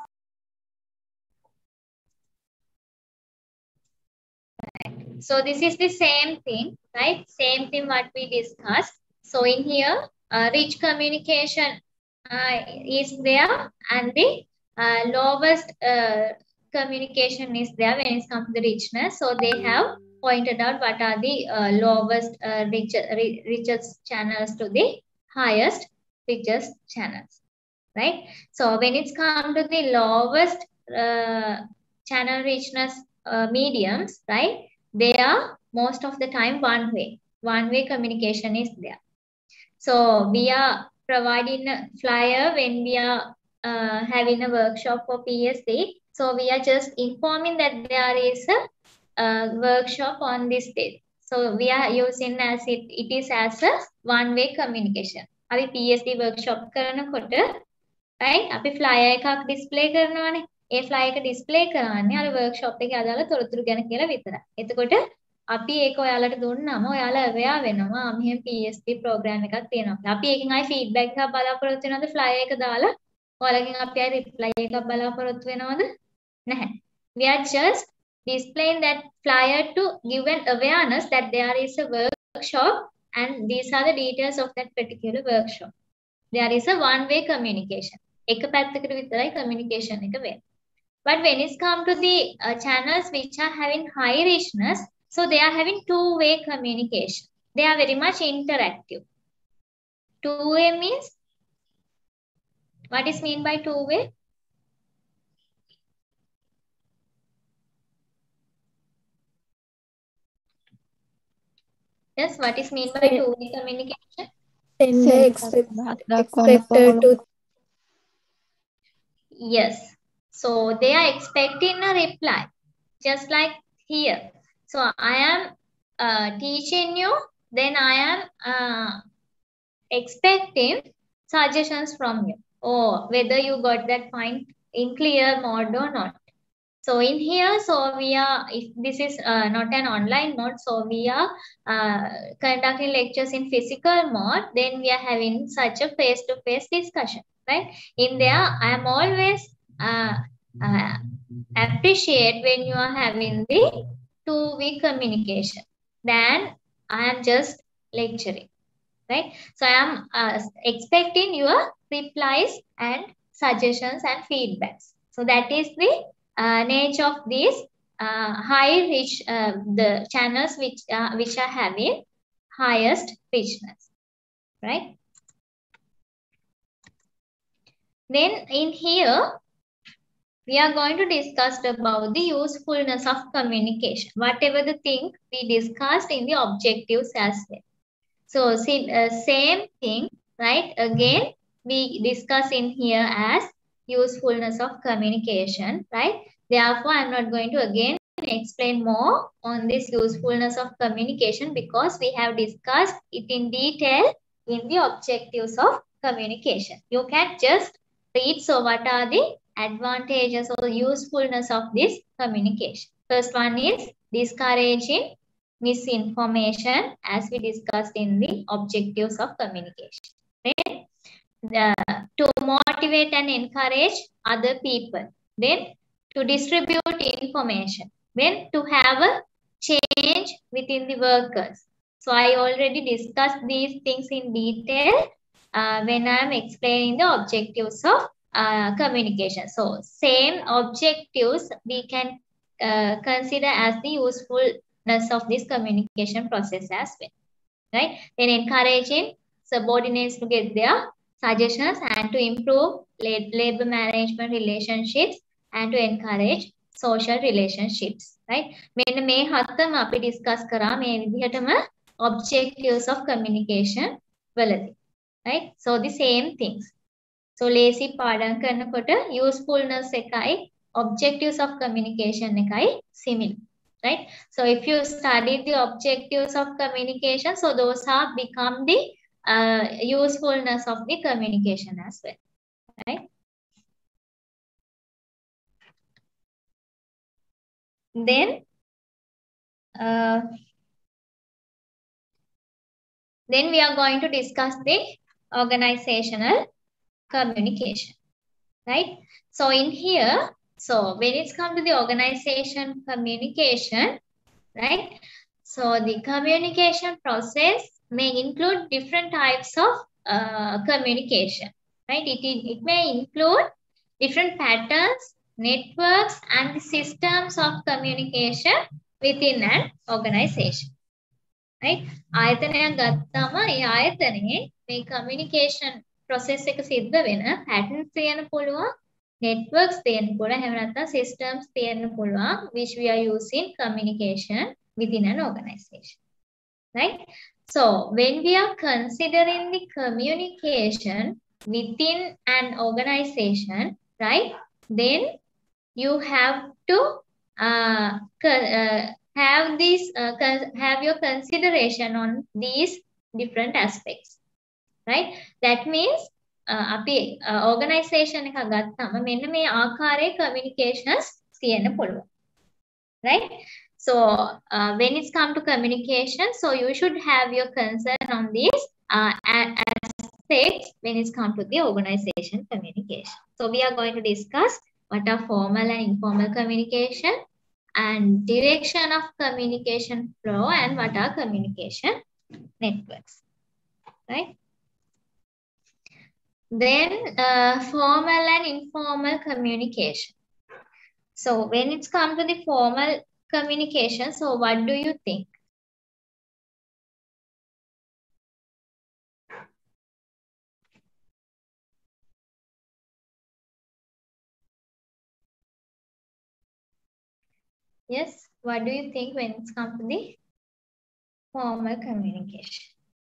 So this is the same thing, right? Same thing what we discussed. So in here, uh, rich communication uh, is there and the uh, lowest uh, communication is there when it comes to the richness. So they have pointed out what are the uh, lowest uh, rich, richest channels to the highest richest channels, right? So when it's come to the lowest uh, channel richness uh, mediums, right? They are most of the time one way. One way communication is there. So we are providing a flyer when we are uh, having a workshop for P S C. So we are just informing that there is a uh, workshop on this day. So we are using as it, it is as a one way communication. අපි P S D workshop කරනකොට right අපි flyer එකක් display කරනවානේ. ඒ flyer එක display කරන්නේ අර workshop එකේ අදාළ තොරතුරු ගැන කියලා විතරයි. එතකොට අපි ඒක ඔයාලට දුන්නාම ඔයාලා aware වෙනවා මෙහෙම P S D program එකක් තියෙනවා. අපි ඒකෙන් ආයි feedback එකක් බලාපොරොත්තු වෙනවද flyer එක දාලා? ඔයාලගෙන් අපි ආයි reply එකක් බලාපොරොත්තු වෙනවද? නැහැ. We are just displaying that flyer to give an awareness that there is a workshop and these are the details of that particular workshop. There is a one-way communication. එක පැත්තකට විතරයි communication එක වෙන්නේ. But when it's come to the uh, channels which are having high richness, so they are having two-way communication. They are very much interactive. Two-way means, what is mean by two-way? Yes, what is mean by two-way communication? Sender expect, expected to. Yes. So they are expecting a reply, just like here. So I am uh, teaching you, then I am uh, expecting suggestions from you, or whether you got that point in clear mode or not. So in here, so we are, if this is uh, not an online mode, so we are uh, conducting lectures in physical mode, then we are having such a face-to-face discussion, right? In there, I am always uh, uh, appreciate when you are having the two-way communication. Then I am just lecturing, right? So I am uh, expecting your replies and suggestions and feedbacks. So that is the Uh, nature of these uh, high rich uh, the channels which uh, which are having highest richness, right? Then in here we are going to discuss about the usefulness of communication, whatever the thing we discussed in the objectives as well. So see, uh, same thing, right? Again we discuss in here as usefulness of communication, right? Therefore, I'm not going to again explain more on this usefulness of communication because we have discussed it in detail in the objectives of communication. You can just read. So what are the advantages or usefulness of this communication? First one is discouraging misinformation, as we discussed in the objectives of communication. Then, the, to motivate and encourage other people. Then, to distribute information. Then, to have a change within the workers. So, I already discussed these things in detail uh, when I am explaining the objectives of uh, communication. So, same objectives we can uh, consider as the usefulness of this communication process as well. Right? Then, encouraging subordinates to get their suggestions and to improve labor management relationships and to encourage social relationships. Right? මෙන්න මේ හතම අපි discuss කරා මේ විදිහටම objectives of communication වලදී. Right? So the same things. So lazy පාඩම් කරනකොට usefulness එකයි objectives of communication එකයි similar. Right? So if you study the objectives of communication, so those have become the uh, usefulness of the communication as well. Right? Then, uh, then we are going to discuss the organizational communication. Right? So in here, so when it's come to the organization communication, right? So the communication process may include different types of uh, communication, right? It, it, it may include different patterns, networks, and the systems of communication within an organization, right? ආයතනයක් ගත්තම ඒ ආයතනයේ මේ communication process එක සිද්ධ වෙන patterns තියෙන්න පුළුවන්, networks තියෙන්න පුළුවන්, එහෙම නැත්නම් systems තියෙන්න පුළුවන් which we are using communication within an organization, right? So when we are considering the communication within an organization, right, then you have to uh, uh, have this uh, have your consideration on these different aspects, right? That means uh, අපි uh, organization එකක් ගත්තාම මෙන්න මේ ආකාරයේ communications තියෙන්න පුළුවන්, right? So uh, when it's come to communication, so you should have your concern on these uh, aspects when it's come to the organization communication. So we are going to discuss what are formal and informal communication and direction of communication flow and what are communication networks, right? Then uh, formal and informal communication. So when it's come to the formal communication, so what do you think? Yes, what do you think when it's come to the formal communication?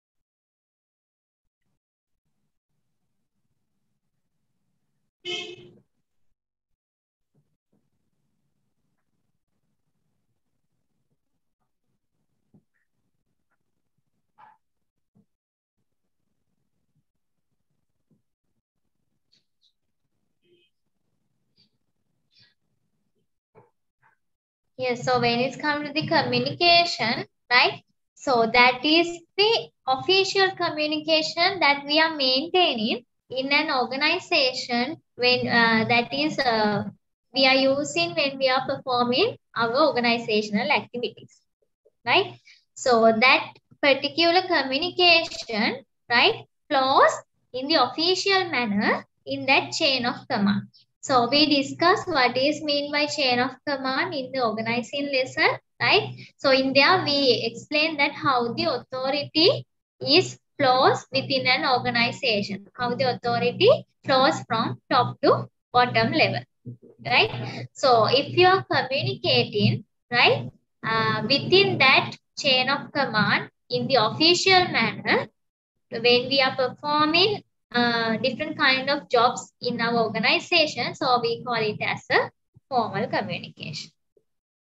Yes, so when it's come to the communication, right? So that is the official communication that we are maintaining in an organization when uh, that is uh, we are using when we are performing our organizational activities, right? So that particular communication, right, flows in the official manner in that chain of command. So we discussed what is mean by chain of command in the organizing lesson, right? So in there we explain that how the authority is flows within an organization, how the authority flows from top to bottom level, right? So if you are communicating, right, uh, within that chain of command in the official manner, when we are performing Uh, different kind of jobs in our organization, so we call it as a formal communication,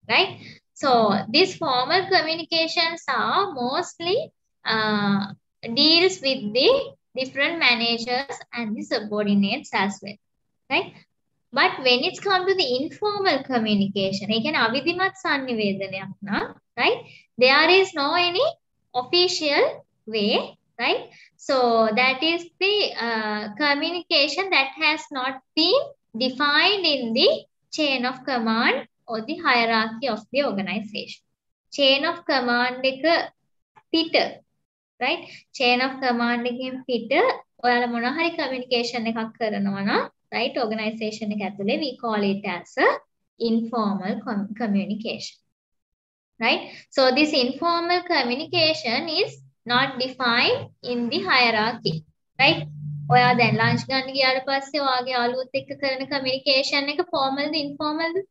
right? So these formal communications are mostly uh, deals with the different managers and the subordinates as well, right? But when it's come to the informal communication, again, avidimat sannivedanayak na, right? There is no any official way, right? So that is the uh, communication that has not been defined in the chain of command or the hierarchy of the organization. Chain of command එක පිට, right? Chain of command එකෙන් පිට ඔයාලා මොන හරි communication එකක් කරනවා නම්, right? Organization එක ඇතුලේ we call it as a informal com communication, right? So this informal communication is not defined in the hierarchy, right? ඔයා දැන් lunch ගන්න ගියාට පස්සේ ඔයාගේ යාළුවොත් එක්ක කරන communication එක formal ද informal ද?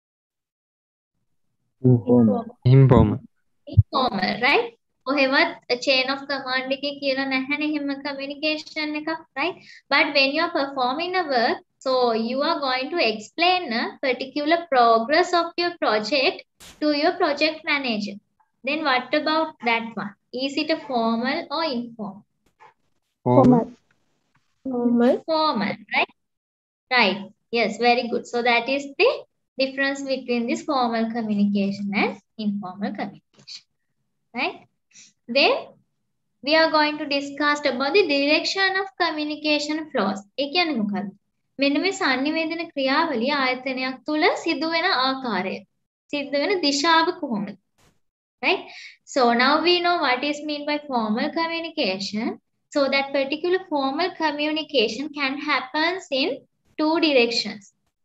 Informal. Informal. Informal, right? කොහෙවත් a chain of command එකේ කියලා නැහැනේ එහෙම communication එකක්, right? But when you are performing a work, so you are going to explain a particular progress of your project to your project manager. Then what about that one? Is it a formal or informal? Formal. Formal. Formal, right? Right. Yes, very good. So that is the difference between this formal communication and informal communication, right? Then we are going to discuss about the direction of communication flows. ඒ කියන්නේ මොකක්ද? මෙන්න මේ sannivedana ක්‍රියාවලිය ආයතනයක් තුල සිදු වෙන ආකාරය. සිද්ධ වෙන දිශාව කොහොමද? Right? So now we know what is mean by formal communication. So that particular formal communication can happen in two directions.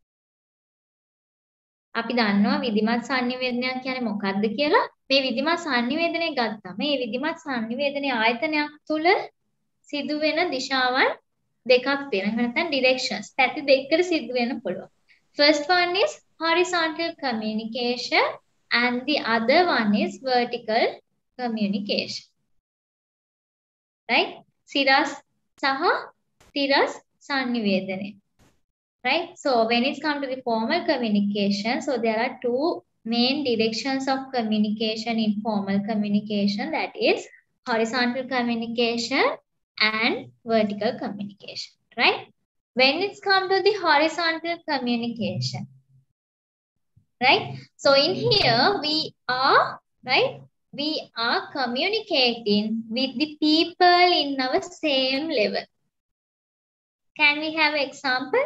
අපි දන්නවා විධිමත් sannivedanayak කියන්නේ මොකක්ද කියලා. මේ විධිමත් sannivedanaය ගත්තම මේ විධිමත් sannivedanaය ආයතනයක් තුල සිදු වෙන දිශාවන් දෙකක් තියෙනවා. නැත්නම් directions. පැති දෙකකට සිදු වෙන්න පුළුවන්. First one is horizontal communication and the other one is vertical communication. Right? සිරස් සහ තිරස් sannivedanaය. Right? So when it's come to the formal communication, so there are two main directions of communication in formal communication, that is horizontal communication and vertical communication, right? When it's come to the horizontal communication, right? So in here we are, right? We are communicating with the people in our same level. Can we have an example?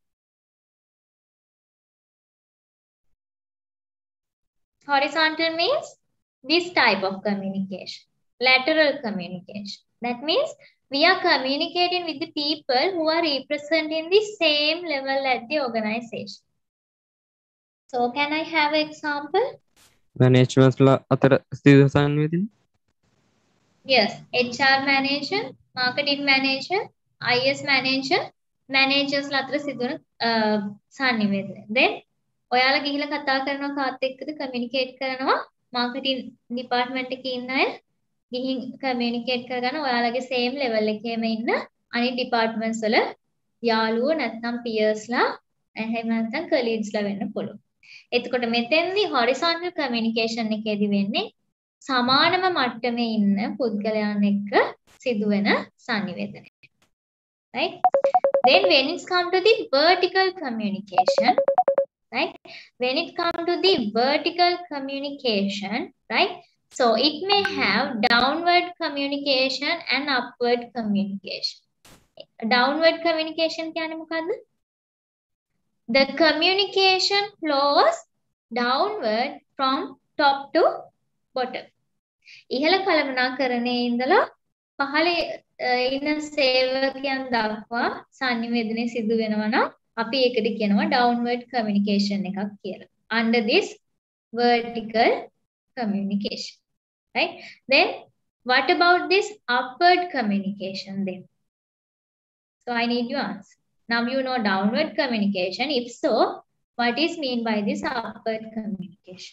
Horizontal means this type of communication. Lateral communication. That means we are communicating with the people who are representing the same level at the organization. So can I have an example? Management ला अतर सिद्ध sannivedana. Yes, H R manager, marketing manager, I S manager, managers ලා අතර සිදු වෙන sannivedana. Then ඔයාලා ගිහිල්ලා කතා කරනවා කාත් එක්කද කමියුනිකේට් කරනවා මාකටිං ඩිපාර්ට්මන්ට් එකේ ඉන්න අය ගිහින් කමියුනිකේට් කරගන්න ඔයාලගේ සේම් ලෙවල් එකේම ඉන්න අනිත් ඩිපාර්ට්මන්ට්ස් වල යාළුවෝ නැත්නම් පියර්ස්ලා එහෙම නැත්නම් කලීග්ස්ලා වෙන්න පුළුවන්. එතකොට මෙතෙන්දී හොරිසොන්ටල් කමියුනිකේෂන් එකේදී වෙන්නේ සමානම මට්ටමේ ඉන්න පුද්ගලයන් එක්ක සිදුවෙන sannivedanaya. Right? Then when it's come to the vertical communication, right? When it comes to the vertical communication, right? So it may have downward communication and upward communication. Downward communication කියන්නේ මොකද්ද? The communication flows downward from top to bottom. ඉහළ කළමනාකරණයේ ඉඳලා පහළ ඉන්න සේවකයන් දක්වා sannivedanaය සිදු වෙනවා නම් අපි ඒකට කියනවා downward communication එකක් කියලා. Under this vertical communication, right? Then what about this upward communication then? So I need your answer. Now you know downward communication. If so, what is mean by this upward communication?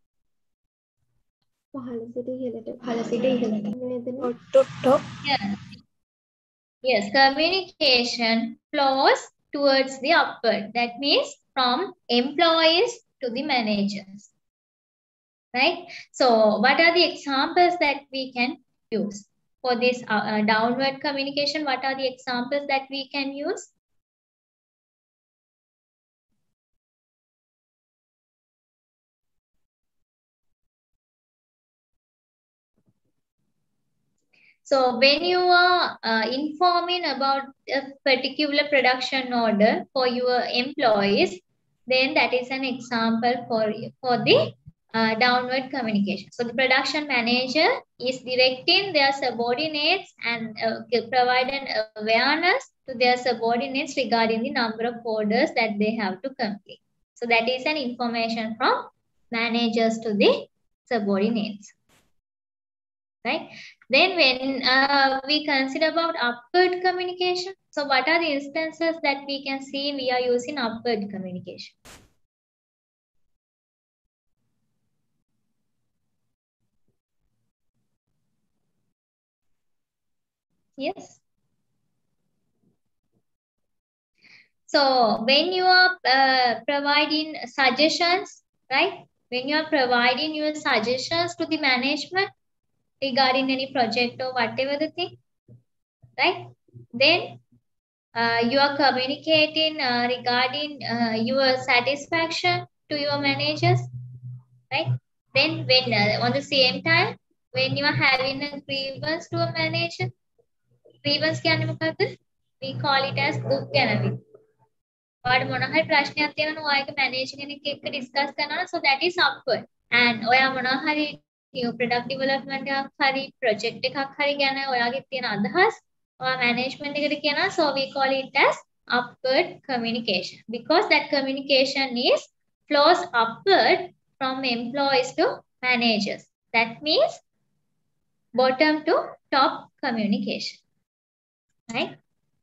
පහළ සිට ඉහළට පහළ සිට ඉහළට Top, top. Yeah. Yes, communication flows towards the upward. That means from employees to the managers. right? So what are the examples that we can use for this uh, uh, downward communication? What are the examples that we can use? So when you are uh, informing about a particular production order for your employees, then that is an example for, for the uh, downward communication. So the production manager is directing their subordinates and uh, providing awareness to their subordinates regarding the number of orders that they have to complete. So that is an information from managers to the subordinates. Right? Then when uh, we consider about upward communication, so what are the instances that we can see we are using upward communication? Yes. So when you are uh, providing suggestions, right? When you are providing your suggestions to the management regarding any project or whatever the thing, right? Then uh, you are communicating uh, regarding uh, your satisfaction to your managers, right? Then when uh, on the same time, when you are having a grievance to a manager, grievance කියන්නේ මොකක්ද? We call it as book ගැනවි. ඔයාලට මොන හරි ප්‍රශ්නයක් තියෙනවා ඔයාලක manager කෙනෙක් එක්ක discuss කරනවා, so that is upward. And ඔයා මොනවා හරි new product development එකක් හරි project එකක් හරි ගැන ඔයාගේ තියෙන අදහස් ඔයා management එකට කියනවා, so we call it as upward communication, because that communication is flows upward from employees to managers. That means bottom to top communication, right?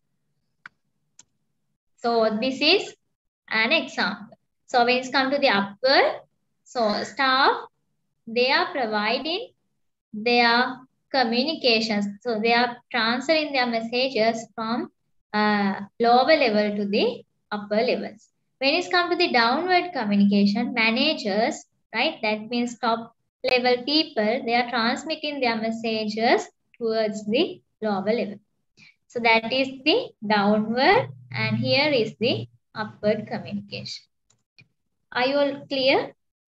So this is an example. So when it's come to the upward, so staff, they are providing their communications. So they are transferring their messages from uh, lower level to the upper levels. When it's come to the downward communication, managers, right, that means top level people, they are transmitting their messages towards the lower level. So that is the downward, and here is the upward communication. Are you all clear?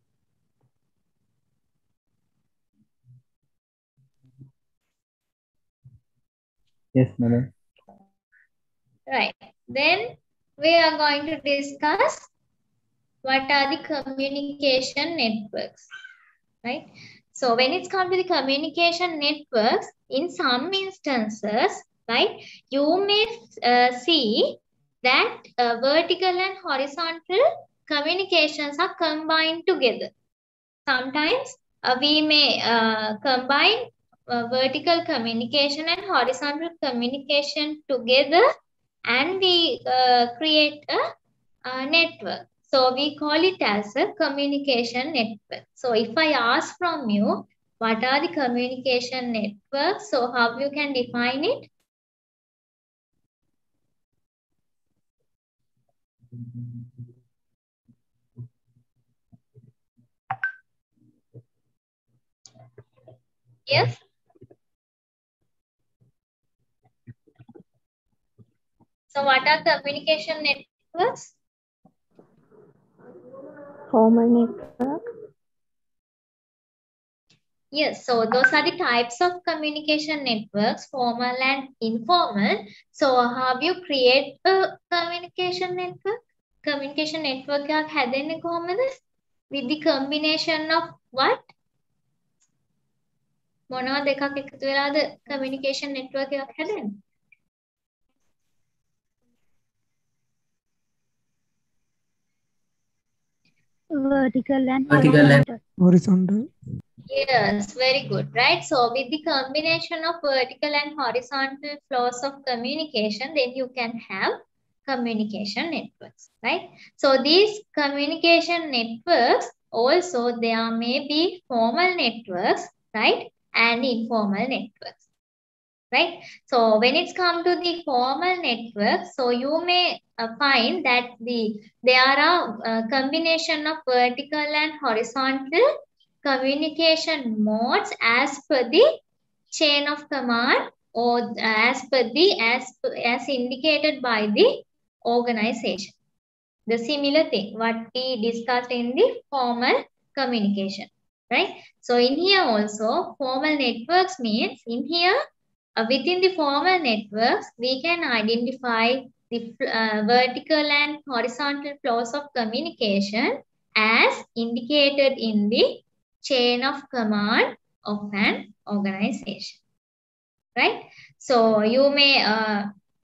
Yes, madam. Right. Then we are going to discuss what are the communication networks, right? So when it's come to the communication networks, in some instances, right, you may uh, see that uh, vertical and horizontal communications are combined together. Sometimes uh, we may uh, combine uh, vertical communication and horizontal communication together, and we uh, create a, a network. So we call it as a communication network. So if I ask from you, what are the communication networks? So how you can define it? Yes. So what are communication networks? Formal network. Yes, so those are the types of communication networks, formal and informal. So how you create a communication network? Communication network එකක් හැදෙන්නේ කොහොමද? With the combination of what? මොනවද එකක් එකතු වෙලාද communication network එකක් හැදෙන්නේ? Vertical and Vertical and horizontal. Yes, very good, right? So with the combination of vertical and horizontal flows of communication, then you can have communication networks, right? So these communication networks, also there may be formal networks, right? And informal networks, right? So when it's come to the formal network, so you may uh, find that the there are a combination of vertical and horizontal communication modes as per the chain of command or as per the as as indicated by the organization. The similar thing what we discussed in the formal communication, right? So in here also formal networks means in here uh, within the formal networks we can identify the uh, vertical and horizontal flows of communication as indicated in the chain of command of an organization, right? So you may uh,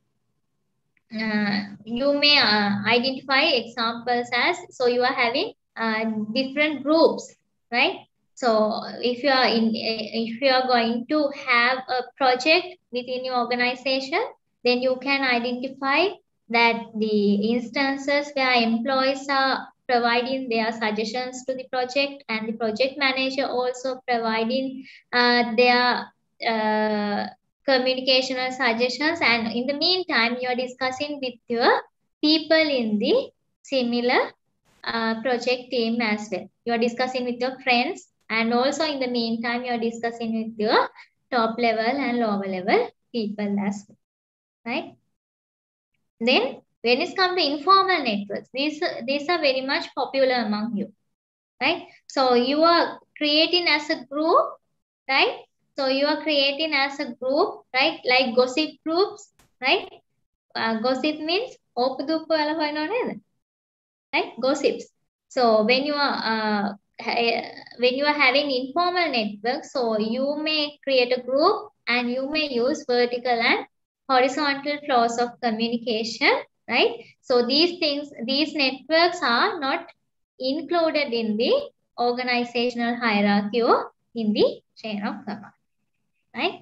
uh, you may uh, identify examples as, so you are having uh, different groups, right? So if you are in if you are going to have a project within your organization, then you can identify that the instances where employees are providing their suggestions to the project and the project manager also providing uh, their uh, communicational suggestions, and in the meantime you are discussing with your people in the similar uh, project team as well. You are discussing with your friends, and also in the meantime you are discussing with your top level and lower level people as well, right? Then when it comes to informal networks, these these are very much popular among you, right? So you are creating as a group, right? So you are creating as a group, right? Like gossip groups, right? Uh, gossip means opudupu wala hoyanawa neda, right? Gossips. So when you are uh, when you are having informal network, so you may create a group and you may use vertical and horizontal flows of communication, right? So these things, these networks are not included in the organizational hierarchy or in the chain of command, right?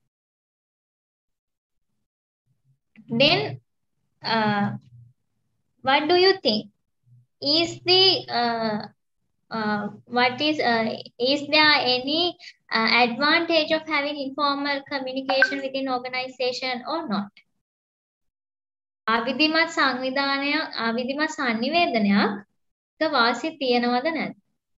Then, uh, what do you think? Is the uh, uh, what is uh, is there any uh, advantage of having informal communication within organization or not? අවිධිමත් සංවිධානය අවිධිමත් සංනිවේදනයක් වාසි තියනවද නැද්ද?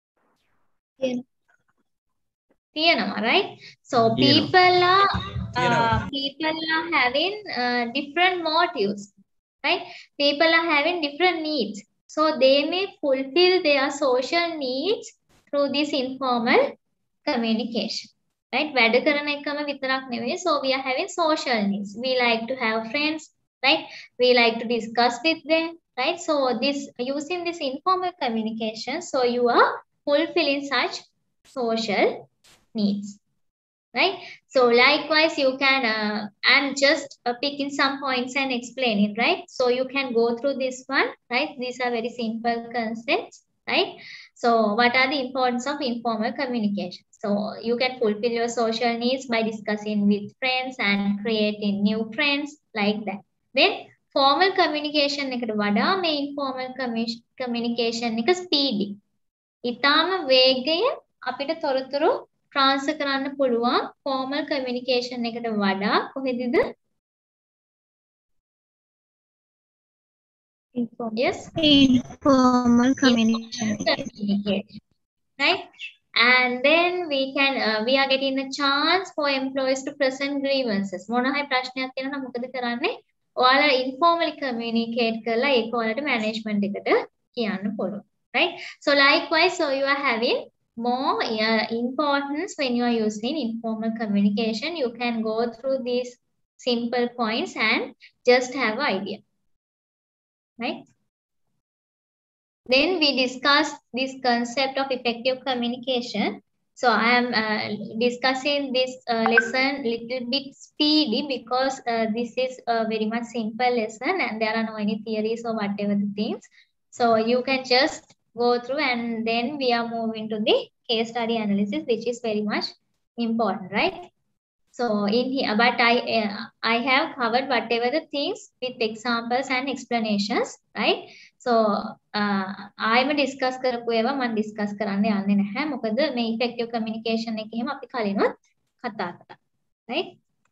තියෙනවා, right? So people are uh, people are having uh, different motives, right? People are having different needs, so they may fulfill their social needs through this informal communication, right? වැඩ කරන එකම විතරක් නෙවෙයි, so we are having social needs. We like to have friends, right? We like to discuss with them, right? So this using this informal communication, so you are fulfilling such social needs, right? So likewise you can uh, I'm just uh, picking some points and explaining, right? So you can go through this one, right? These are very simple concepts, right? So what are the importance of informal communication? So you can fulfill your social needs by discussing with friends and creating new friends, like that. Then formal communication එකට වඩා මේ informal communication එක speedy. ඊටාම වේගයෙන් අපිට තොරතුරු transfer කරන්න පුළුවන් formal communication එකට වඩා. කොහෙදද? Informal. Yes, informal communication. communication, right? And then we can uh, we are getting a chance for employees to present grievances. මොන හරි ප්‍රශ්නයක් තියෙනවා නම් මොකද කරන්නේ? ඔයාලා informally communicate කරලා ඒක ඔයාලට management එකට කියන්න පුළුවන්, right? So likewise, so you are having more uh, importance when you are using informal communication. You can go through these simple points and just have an idea, right? Then we discussed this concept of effective communication. So I am uh, discussing this uh, lesson little bit speedy because uh, this is a very much simple lesson and there are no any theories or whatever the things. So you can just go through and then we are moving to the case study analysis, which is very much important, right? So in here, but I uh, I have covered whatever the things with examples and explanations, right? So uh, I'm discuss කරපු ඒවා මම discuss කරන්න යන්නේ නැහැ. මොකද මේ effective communication එකේ එහෙම අපි කලිනුත් කතා කරා, right?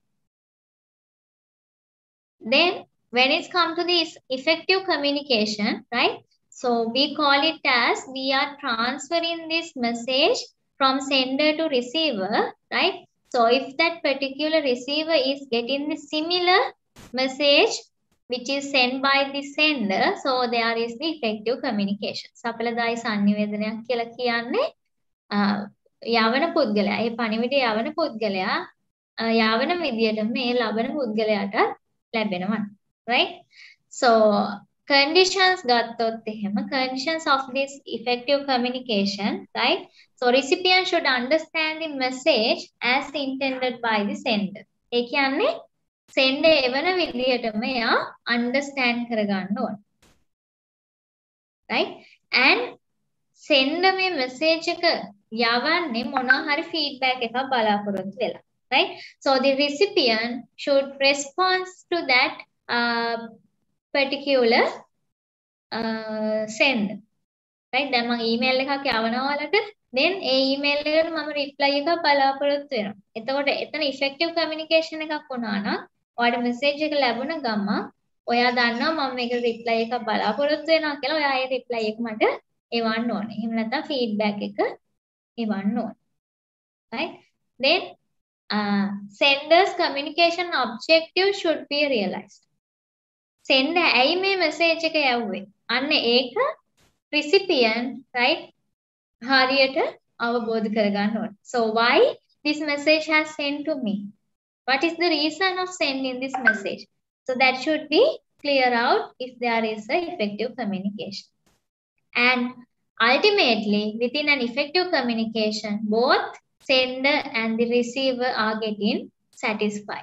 Then when it's come to this effective communication, right? So we call it as we are transferring this message from sender to receiver, right? So if that particular receiver is getting the similar message which is sent by the sender, so there is the effective communication. සඵලදායි සංනිවේදනයක් කියලා කියන්නේ යවන පුද්ගලයා, ඒ පණිවිඩය යවන පුද්ගලයා යවන විදියට මේ ලබන පුද්ගලයාට ලැබෙනවා. Right? So conditions ගත්තොත් එහෙම conditions of this effective communication, right? So recipient should understand the message as intended by the sender. ඒ කියන්නේ sender එවන විදියටම එයා understand කරගන්න ඕන. Right? And sender මේ message එක යවන්නේ මොනවා හරි feedback එකක් බලාපොරොත්තු වෙලා. Right? So the recipient should respond to that uh, particular uh, send. Right? දැන් මම email එකක් යවනවා වලට then ඒ email එකට මම reply එකක් බලාපොරොත්තු වෙනවා. එතකොට එතන effective communication එකක් වුණා නම් ඔයාලට message එක ලැබුණ ගමන් ඔයා දන්නවා මම මේක reply එකක් බලාපොරොත්තු වෙනවා කියලා ඔයා ඒ reply එක මට එවන්න ඕනේ. එහෙම නැත්නම් feedback එක එවන්න ඕනේ. Right? Then uh, sender's communication objective should be realized. Sender ඇයි මේ message එක යවුවේ? අන්න ඒක recipient right හරියට අවබෝධ කරගන්න ඕනේ. So why this message has sent to me? What is the reason of sending this message? So that should be clear out if there is a effective communication. And ultimately, within an effective communication, both sender and the receiver are getting satisfied.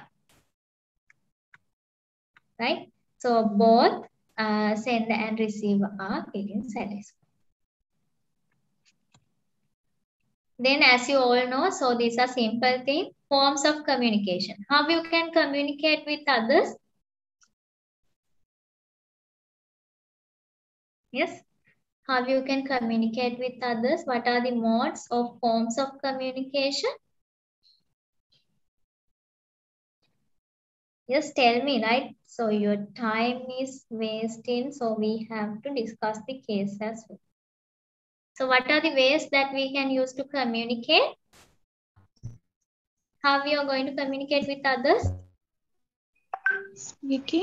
Right? So both uh, sender and receiver are getting satisfied. Then as you all know, so these are simple things, forms of communication. How you can communicate with others? Yes. How you can communicate with others? What are the modes or forms of communication? Just tell me, right? So your time is wasting, so we have to discuss the case as well. So what are the ways that we can use to communicate? How we are going to communicate with others? Speaking.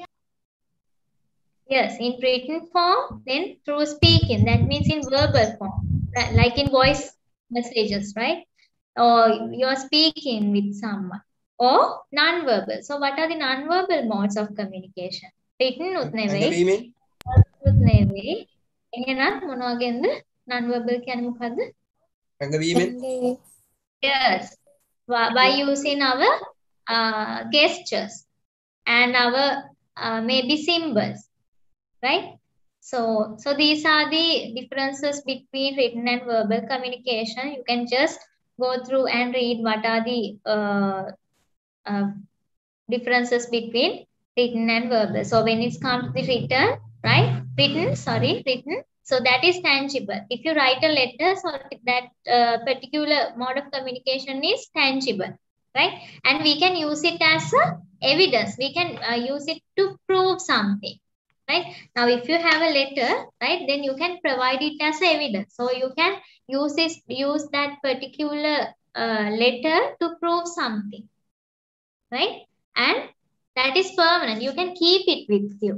Yes, in written form, then through speaking. That means in verbal form, like in voice messages, right? Or you're speaking with someone. Or non-verbal. So what are the non-verbal modes of communication? Written උත් නෙවෙයි. උත් නෙවෙයි. එහෙනම් මොනවගෙන්ද non-verbal කියන්නේ මොකද්ද? රංගවීමෙන්. Yes. By using our uh, gestures and our uh, maybe symbols. Right? So, so these are the differences between written and verbal communication. You can just go through and read what are the uh, uh, differences between written and verbal. So when it comes to the written, right? Written, sorry, written. So that is tangible. If you write a letter, so that uh, particular mode of communication is tangible, right? And we can use it as a evidence. We can uh, use it to prove something. Right? Now, if you have a letter, right, then you can provide it as evidence. So you can use this, use that particular uh, letter to prove something, right? And that is permanent. You can keep it with you,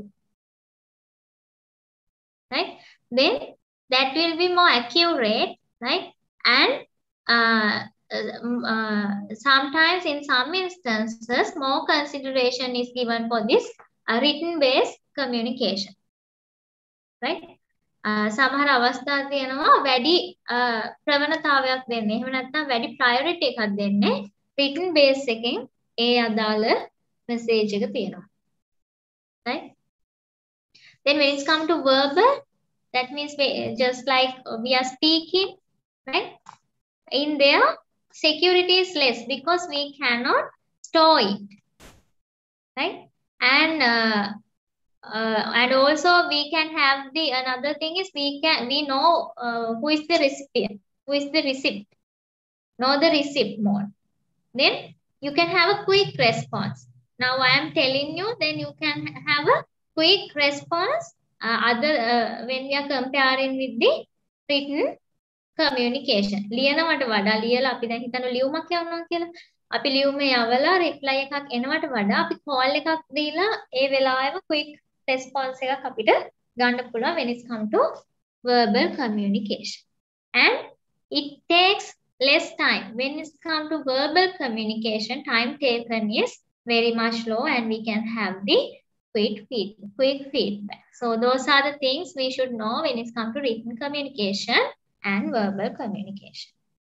right? Then that will be more accurate, right? And uh, uh, sometimes in some instances, more consideration is given for this uh, written-based communication, right? සමහර අවස්ථා තියෙනවා වැඩි ප්‍රවණතාවයක් දෙන්නේ. එහෙම නැත්නම් වැඩි priority එකක් දෙන්නේ written base එකෙන් ඒ අදාළ message එක තියෙනවා. Right? Then when it comes to verbal, that means we, just like we are speaking, right? In there, security is less because we cannot store it, right? And uh, Uh, and also we can have the another thing is we can we know uh, who is the recipient, who is the receipt, know the receipt mode. Then you can have a quick response. Now I am telling you, then you can have a quick response. Uh, other uh, when we are comparing with the written communication. ලියනවට වඩා ලියලා අපි දැන් හිතන්න ලියුමක් යවනවා කියලා. අපි ලියුමේ යවලා reply එකක් එනවට වඩා අපි call එකක් දීලා ඒ වෙලාවෙම quick response එකක් අපිට ගන්න පුළුවන් when it comes to verbal communication. And it takes less time. When it comes to verbal communication, time taken is very much low and we can have the quick feed, quick feedback. So those are the things we should know when it comes to written communication and verbal communication.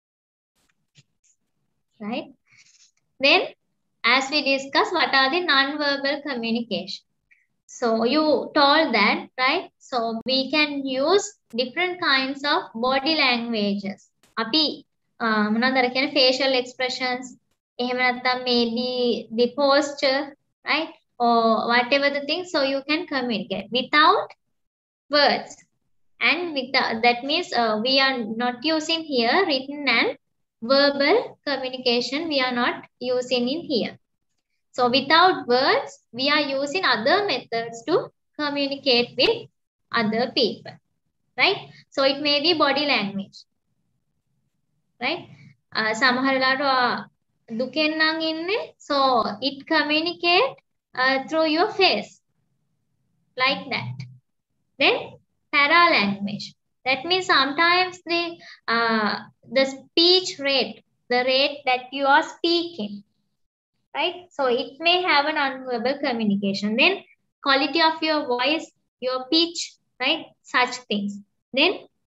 Right? Then, as we discussed, what are the non-verbal communication? So you told that, right? So we can use different kinds of body languages. Api, uh, මොනවද කියන්නේ facial expressions, එහෙම නැත්නම් maybe the posture, right? Or whatever the thing, so you can communicate without words. And without, that means uh, we are not using here written and verbal communication, we are not using in here. So without words, we are using other methods to communicate with other people, right? So it may be body language, right? Uh, සමහර වෙලාවට දුකෙන් නම් ඉන්නේ, so it communicate uh, through your face, like that. Then para language. That means sometimes the uh, the speech rate, the rate that you are speaking, right? So it may have an non-verbal communication. Then quality of your voice, your pitch, right? Such things. Then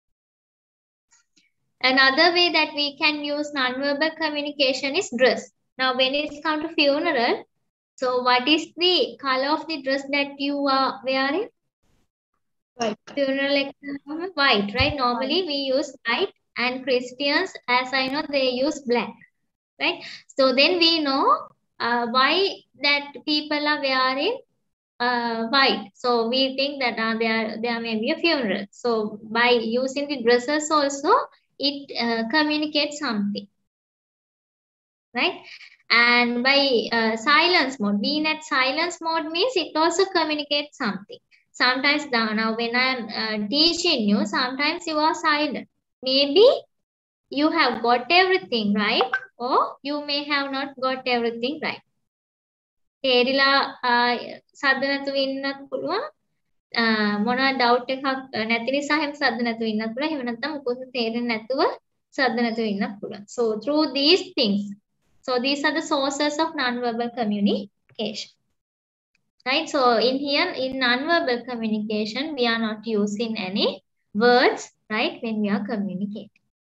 another way that we can use non-verbal communication is dress. Now when it's come to funeral, so what is the color of the dress that you are wearing? White. Funeral exam, white, right? Normally we use white, and Christians, as I know, they use black, right? So then we know uh, why that people are wearing uh, white. So we think that uh, there, there may be a funeral. So by using the dresses also, it uh, communicates something, right? And by uh, silence mode, being at silence mode means it also communicates something. Sometimes now when I'm uh, teaching you, sometimes you are silent. Maybe you have got everything right, or you may have not got everything right. තේරිලා සද්ද නැතුව ඉන්නත් පුළුවන්. මොනවා doubt එකක් නැති නිසා හැම සද්ද නැතුව ඉන්නත් පුළුවන්. එහෙම නැත්නම් මොකද තේරෙන්නේ නැතුව සද්ද නැතුව ඉන්නත් පුළුවන්. So through these things, so these are the sources of non-verbal communication. Right? So in here, in non-verbal communication, we are not using any words, right? When we are communicating.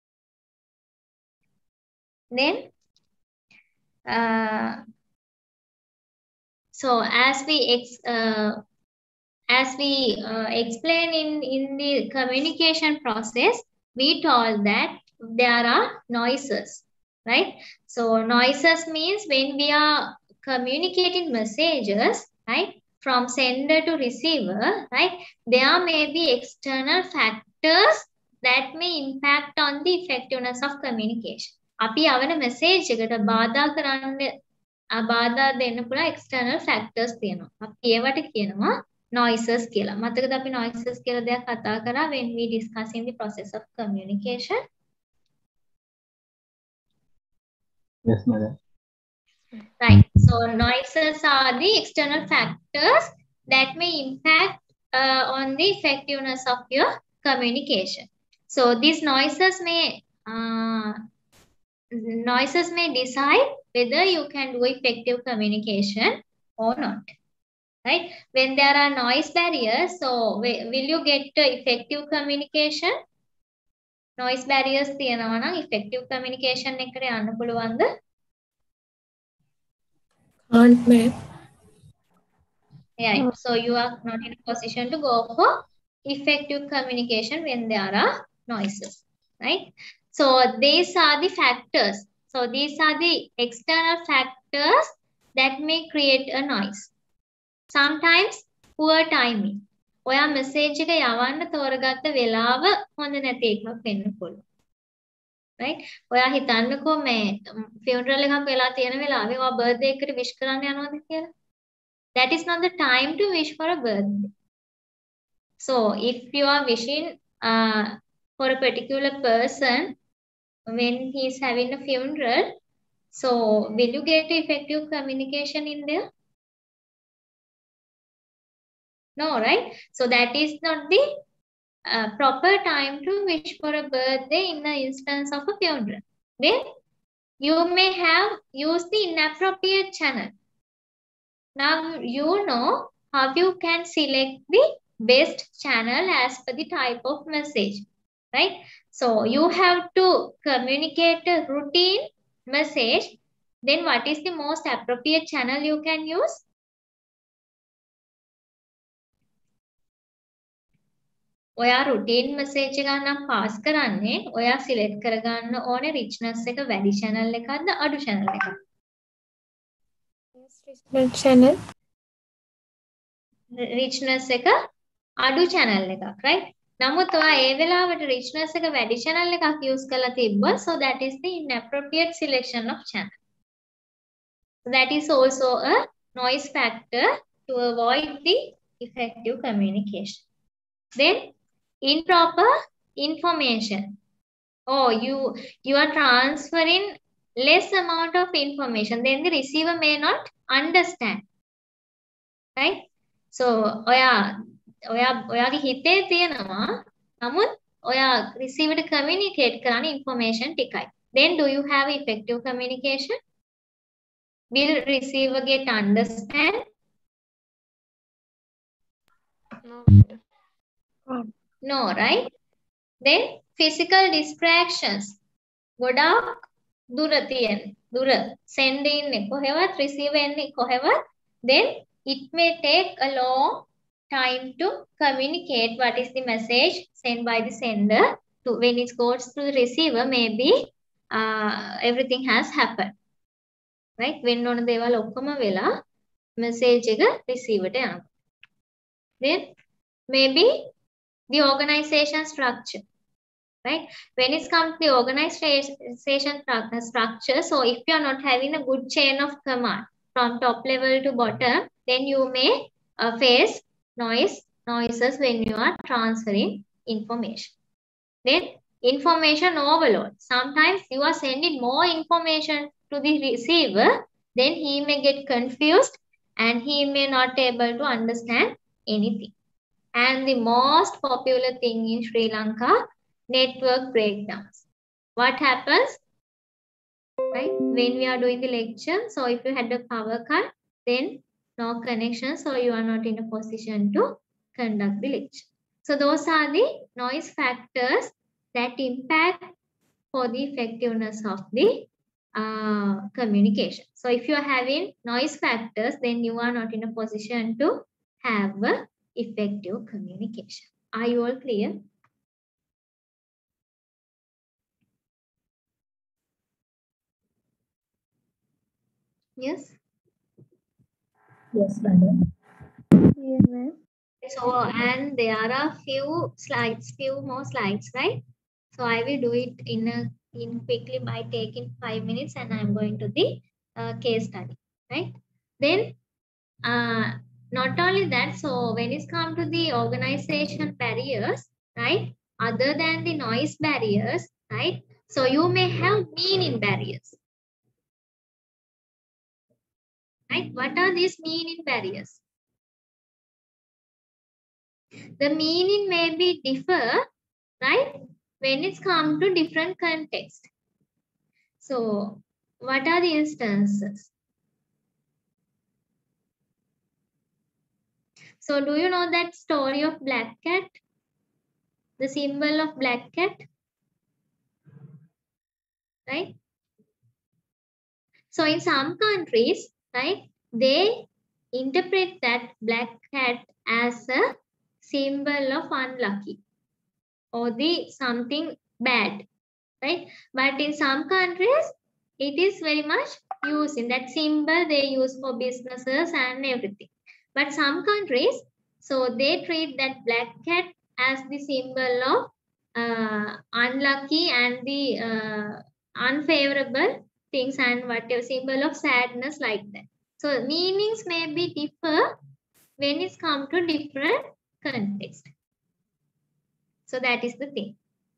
Then, uh, so as we ex, uh, as we uh, explain in in the communication process, we told that there are noises, right? So noises means when we are communicating messages, right, from sender to receiver, right, there may be external factors that may impact on the effectiveness of communication. අපි යවන message එකට බාධා කරන්න බාධා දෙන්න පුළුවන් external factors තියෙනවා. අපි ඒවට කියනවා noises කියලා. මතකද අපි noises කියලා දෙයක් කතා කරා when we discussing the process of communication? Yes, madam. Right. So noises are the external factors that may impact uh, on the effectiveness of your communication. So these noises may uh, noises may decide whether you can do effective communication or not. Right? When there are noise barriers, so will you get uh, effective communication? Noise barriers තියෙනවා නම් effective communication එකට යන්න පුළුවන්ද? Can't, ma'am. Yeah, so you are not in a position to go for effective communication when there are noises, right? So these are the factors. So these are the external factors that may create a noise. Sometimes poor timing. ඔයා message එක යවන්න තෝරගත්ත වෙලාව හොඳ නැති එකක් වෙන්න පුළුවන්. Right? ඔයා හිතන්නකෝ මේ funeral එකක් වෙලා තියෙන වෙලාවේ ඔයා birthday එකට wish කරන්න යනවද කියලා? That is not the time to wish for a birthday. So if you are wishing uh, for a particular person when he is having a funeral. So will you get effective communication in there? No, right? So that is not the uh, proper time to wish for a birthday in the instance of a funeral. Then you may have used the inappropriate channel. Now you know how you can select the best channel as per the type of message, right? So you have to communicate a routine message. Then what is the most appropriate channel you can use? ඔයා routine message එක නම් pass කරන්නේ ඔයා select කරගන්න ඕනේ richness එක වැඩි channel එකක්ද අඩු channel එකක්ද? richness channel. richness එක අඩු channel එකක්, right? නමුත් ඔයා ඒ වෙලාවට richness එක වැඩි channel එකක් use කරලා තිබ්බොත් so that is the inappropriate selection of channel. That is also a noise factor to avoid the effective communication. Then improper information. Oh, you you are transferring less amount of information. Then the receiver may not understand. Right? So, ඔයා ඔයා ඔයාගේ හිතේ තියෙනවා. නමුත් ඔයා receiver ට communicate කරන information ටිකයි. Then do you have effective communication? Will receiver get understand? No. No, right? Then physical distractions. ගොඩාක් දුර තියෙන. දුර send ඉන්නේ කොහෙවත් receive එන්නේ කොහෙවත්. Then it may take a long time to communicate what is the message sent by the sender. To when it goes to the receiver, maybe uh, everything has happened. Right? When on දේවල් ඔක්කොම වෙලා message එක receiver ට යනවා. Then maybe the organization structure, right? When it comes to the organization structure, so if you are not having a good chain of command from top level to bottom, then you may uh, face noise noises when you are transferring information. Then information overload. Sometimes you are sending more information to the receiver, then he may get confused and he may not able to understand anything. And the most popular thing in Sri Lanka, network breakdowns. What happens? Right? When we are doing the lecture, so if you had a power cut, then no connection, so you are not in a position to conduct the lecture. So those are the noise factors that impact for the effectiveness of the uh, communication. So if you are having noise factors, then you are not in a position to have a effective communication. Are you all clear? Yes? Yes, madam. Yes, ma'am. So, and there are few slides, few more slides, right? So I will do it in a in quickly by taking five minutes and I'm going to the uh, case study, right? Then, uh, not only that, so when it comes to the organization barriers, right? Other than the noise barriers, right? So you may have meaning barriers. Right? What are these meaning barriers? The meaning may be differ, right? When it's come to different context. So what are the instances? So do you know that story of black cat? The symbol of black cat? Right? So in some countries, right, they interpret that black cat as a symbol of unlucky or the something bad, right? But in some countries, it is very much used in that symbol they use for businesses and everything. But some countries, so they treat that black cat as the symbol of uh, unlucky and the uh, unfavorable things and whatever symbol of sadness like that. So meanings may be differ when it's come to different context. So that is the thing.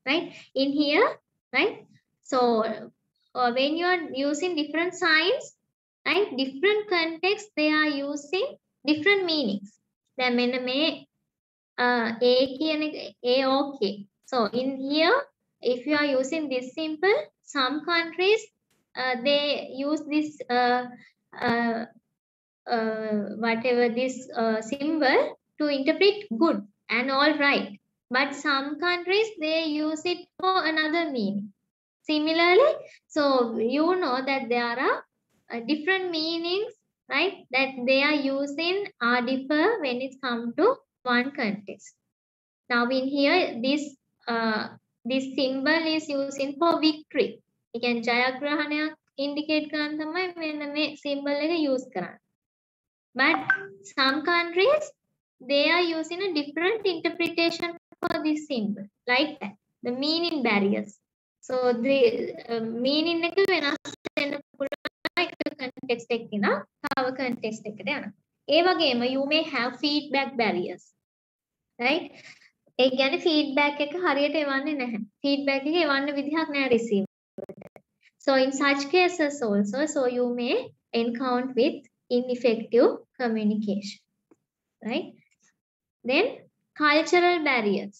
right? In here, right? So uh, when you are using different signs, right? Different contexts, they are using different meanings. Then when me uh, A කියන A okay. So in here, if you are using this symbol, some countries uh, they use this uh, uh, uh, whatever this uh, symbol to interpret good and all right. But some countries they use it for another meaning. Similarly, so you know that there are uh, different meanings, right? That they are using are differ when it comes to one context. Now in here, this uh, this symbol is using for victory. You can ජයග්‍රහණයක් indicate කරන්න තමයි මෙන්න මේ symbol එක use කරන්නේ. But some countries they are using a different interpretation for this symbol, like that. The meaning barriers. So the uh, meaning එක වෙනස් වෙන්න පුළුවන් එක context එකකින් තව context එකකට යනවා. ඒ වගේම you may have feedback barriers, right? ඒ කියන්නේ feedback එක හරියට එවන්නේ නැහැ. feedback එක එවන්න විදිහක් නැහැ receiver. So in such cases also, so you may encounter with ineffective communication, right? Then cultural barriers.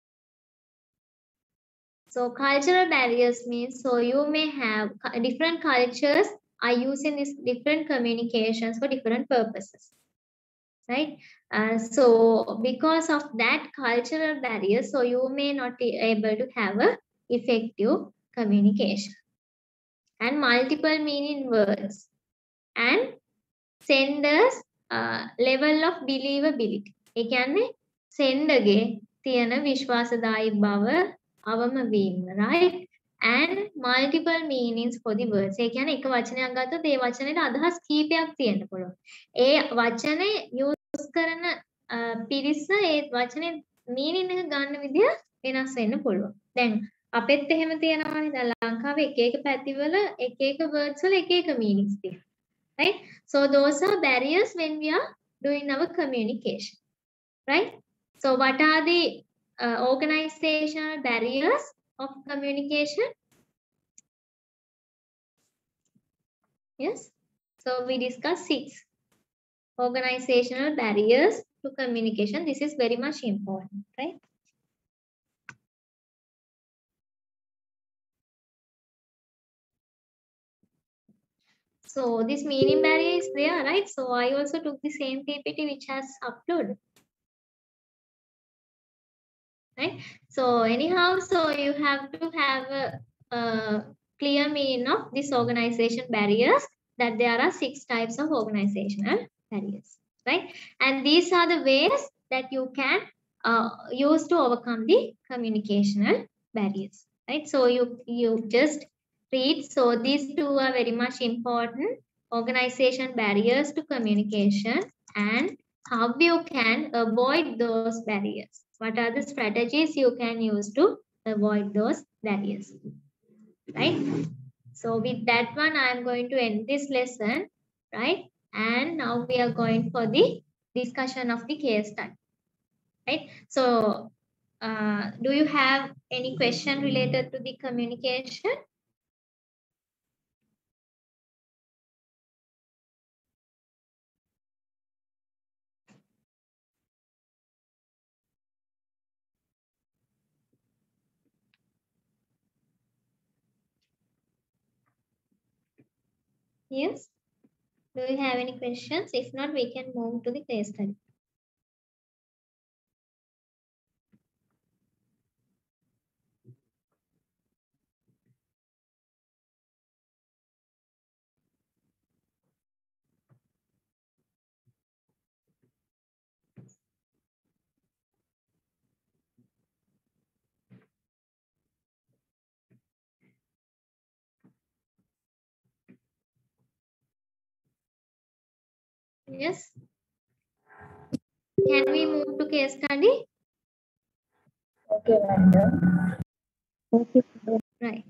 So cultural barriers means, so you may have different cultures are using these different communications for different purposes, right? Uh, so because of that cultural barrier, so you may not be able to have a effective communication. And multiple meaning words and senders uh, level of believability. ඒ කියන්නේ sender ගේ තියෙන විශ්වාසදායී බව අවම වීම, right? And multiple meanings for the words. ඒ කියන්නේ එක වචනයක් ගත්තොත් ඒ වචනේට අදහස් කීපයක් තියෙන්න පුළුවන්. ඒ වචනේ use කරන පිරිස ඒ වචනේ meaning එක ගන්න විදිය වෙනස් වෙන්න පුළුවන්. දැන් අපෙත් එහෙම තියෙනවානේ. දැන් ලංකාවේ එක එක පැතිවල එක එක words වල එක එක meanings තියෙනවා. Right? So those are barriers when we are doing our communication, right? So what are the uh, organizational barriers of communication? Yes. So we discussed six organizational barriers to communication. This is very much important, right? So this meaning barrier is there, right? So I also took the same P P T which has uploaded, right? So anyhow, so you have to have a, a clear meaning of this organization barriers, that there are six types of organizational barriers, right? And these are the ways that you can uh, use to overcome the communicational barriers, right? So you you just read. So these two are very much important: organization barriers to communication and how you can avoid those barriers. What are the strategies you can use to avoid those barriers, right? So with that one, I am going to end this lesson, right? And now we are going for the discussion of the case study, right? So uh, do you have any question related to the communication? Yes. Do you have any questions? If not, we can move to the case study. Yes. Can we move to case study? Okay, madam. Okay. Right.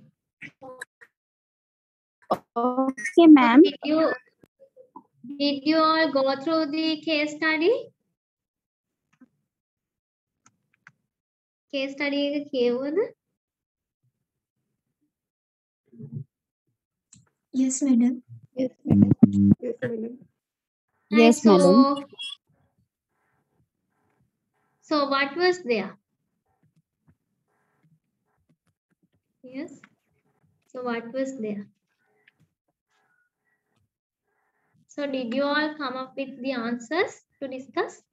Okay, ma'am. Did you did you all go through the case study? Case study එක කියවුවද? Yes, madam. Yes, madam. Yes, madam. Right, Yes, madam. so, so what was there? Yes. So what was there? So did you all come up with the answers to discuss?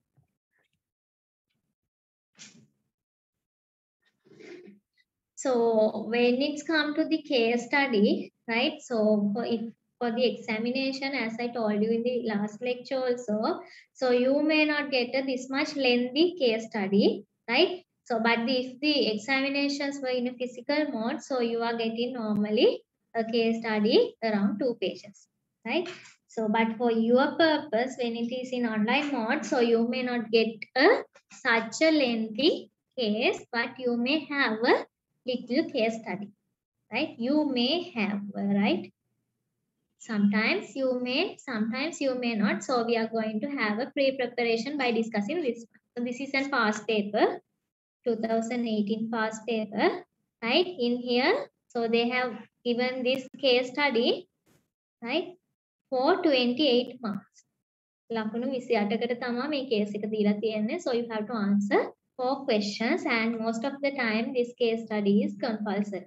So when it's come to the case study, right? So for if for the examination, as I told you in the last lecture also, so you may not get a this much lengthy case study, right? So but the, if the examinations were in a physical mode, so you are getting normally a case study around two pages, right? So but for your purpose, when it is in online mode, so you may not get a such a lengthy case, but you may have a little case study, right? You may have, right? Sometimes you may, sometimes you may not. So we are going to have a pre-preparation by discussing this. So this is a past paper, two thousand eighteen past paper, right? In here, so they have given this case study, right? For twenty-eight marks. ලකුණු විසිඅටකට තමයි මේ case එක දීලා තියෙන්නේ. So you have to answer four questions and most of the time this case study is compulsory.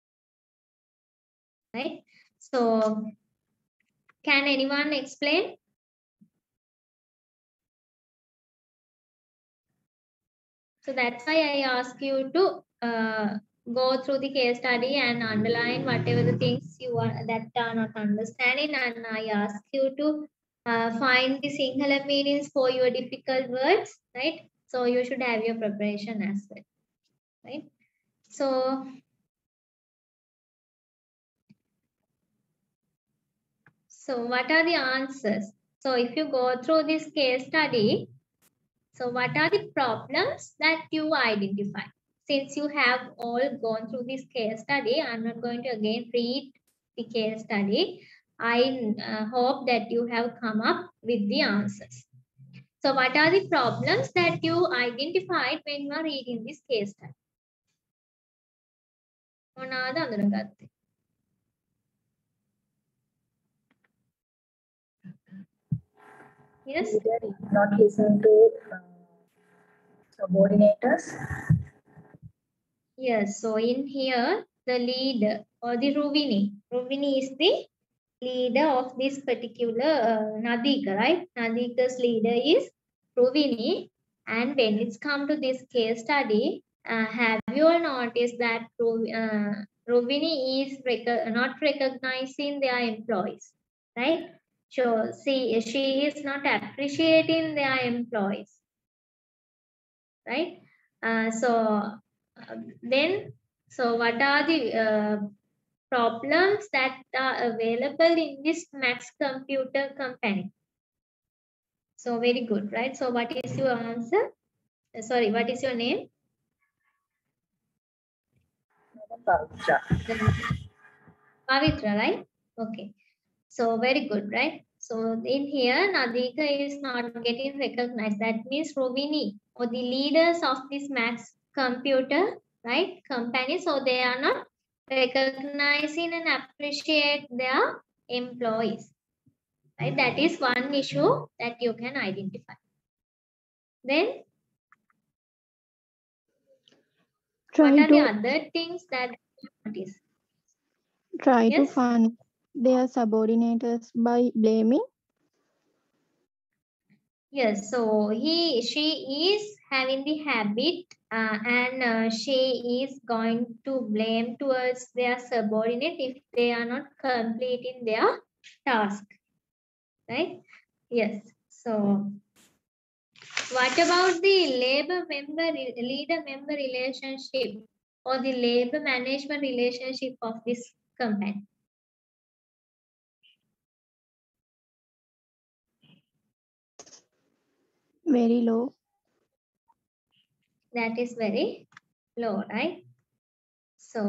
Right? So can anyone explain? So that's why I ask you to uh, go through the case study and underline whatever the things you are that are not understanding, and I ask you to uh, find the Sinhala meanings for your difficult words, right? So you should have your preparation as well, right? So So what are the answers? So if you go through this case study, so what are the problems that you identify? Since you have all gone through this case study, I'm not going to again read the case study. I uh, hope that you have come up with the answers. So what are the problems that you identified when you are reading this case study? මොනවාද අඳුනගත්තේ? Yes. Leader did not listen to uh, subordinators. Yes. So in here, the leader or the Ruvini. Ruvini is the leader of this particular uh, Nadika, right? Nadika's leader is Ruvini. And when it's come to this case study, uh, have you all noticed that uh, Ruvini is rec not recognizing their employees, right? So see, she is not appreciating their employees, right? Uh, so uh, then, so what are the uh, problems that are available in this Max Computer Company? So very good, right? So what is your answer? Uh, sorry, what is your name? Pavitra. Pavitra, right? Okay. So very good, right? So in here, Nadika is not getting recognized. That means Rovini or the leaders of this Max Computer, right, company. So they are not recognizing and appreciate their employees, right? That is one issue that you can identify. Then, Try what are to the other things that you notice? try to Yes? find their subordinators by blaming. Yes, so he, she is having the habit uh, and uh, she is going to blame towards their subordinate if they are not completing their task, right? Yes, so what about the labor member, leader member relationship or the labor management relationship of this company? Very low. That is very low, right? So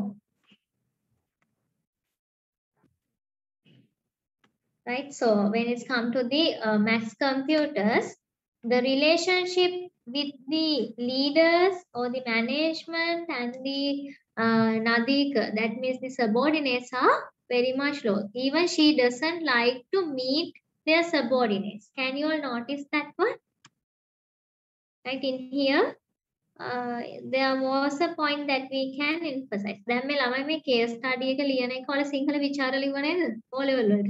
right, so when it's come to the uh, Max Computers, the relationship with the leaders or the management and the uh, Nadika, that means the subordinates are very much low. Even she doesn't like to meet their subordinates. Can you all notice that one? Right in here, uh, there was a point that we can emphasize. දැන් මේ ළමයි මේ case study එක ලියන එක වල සිංහල විචාර ලියුවා නේද? O level වලට.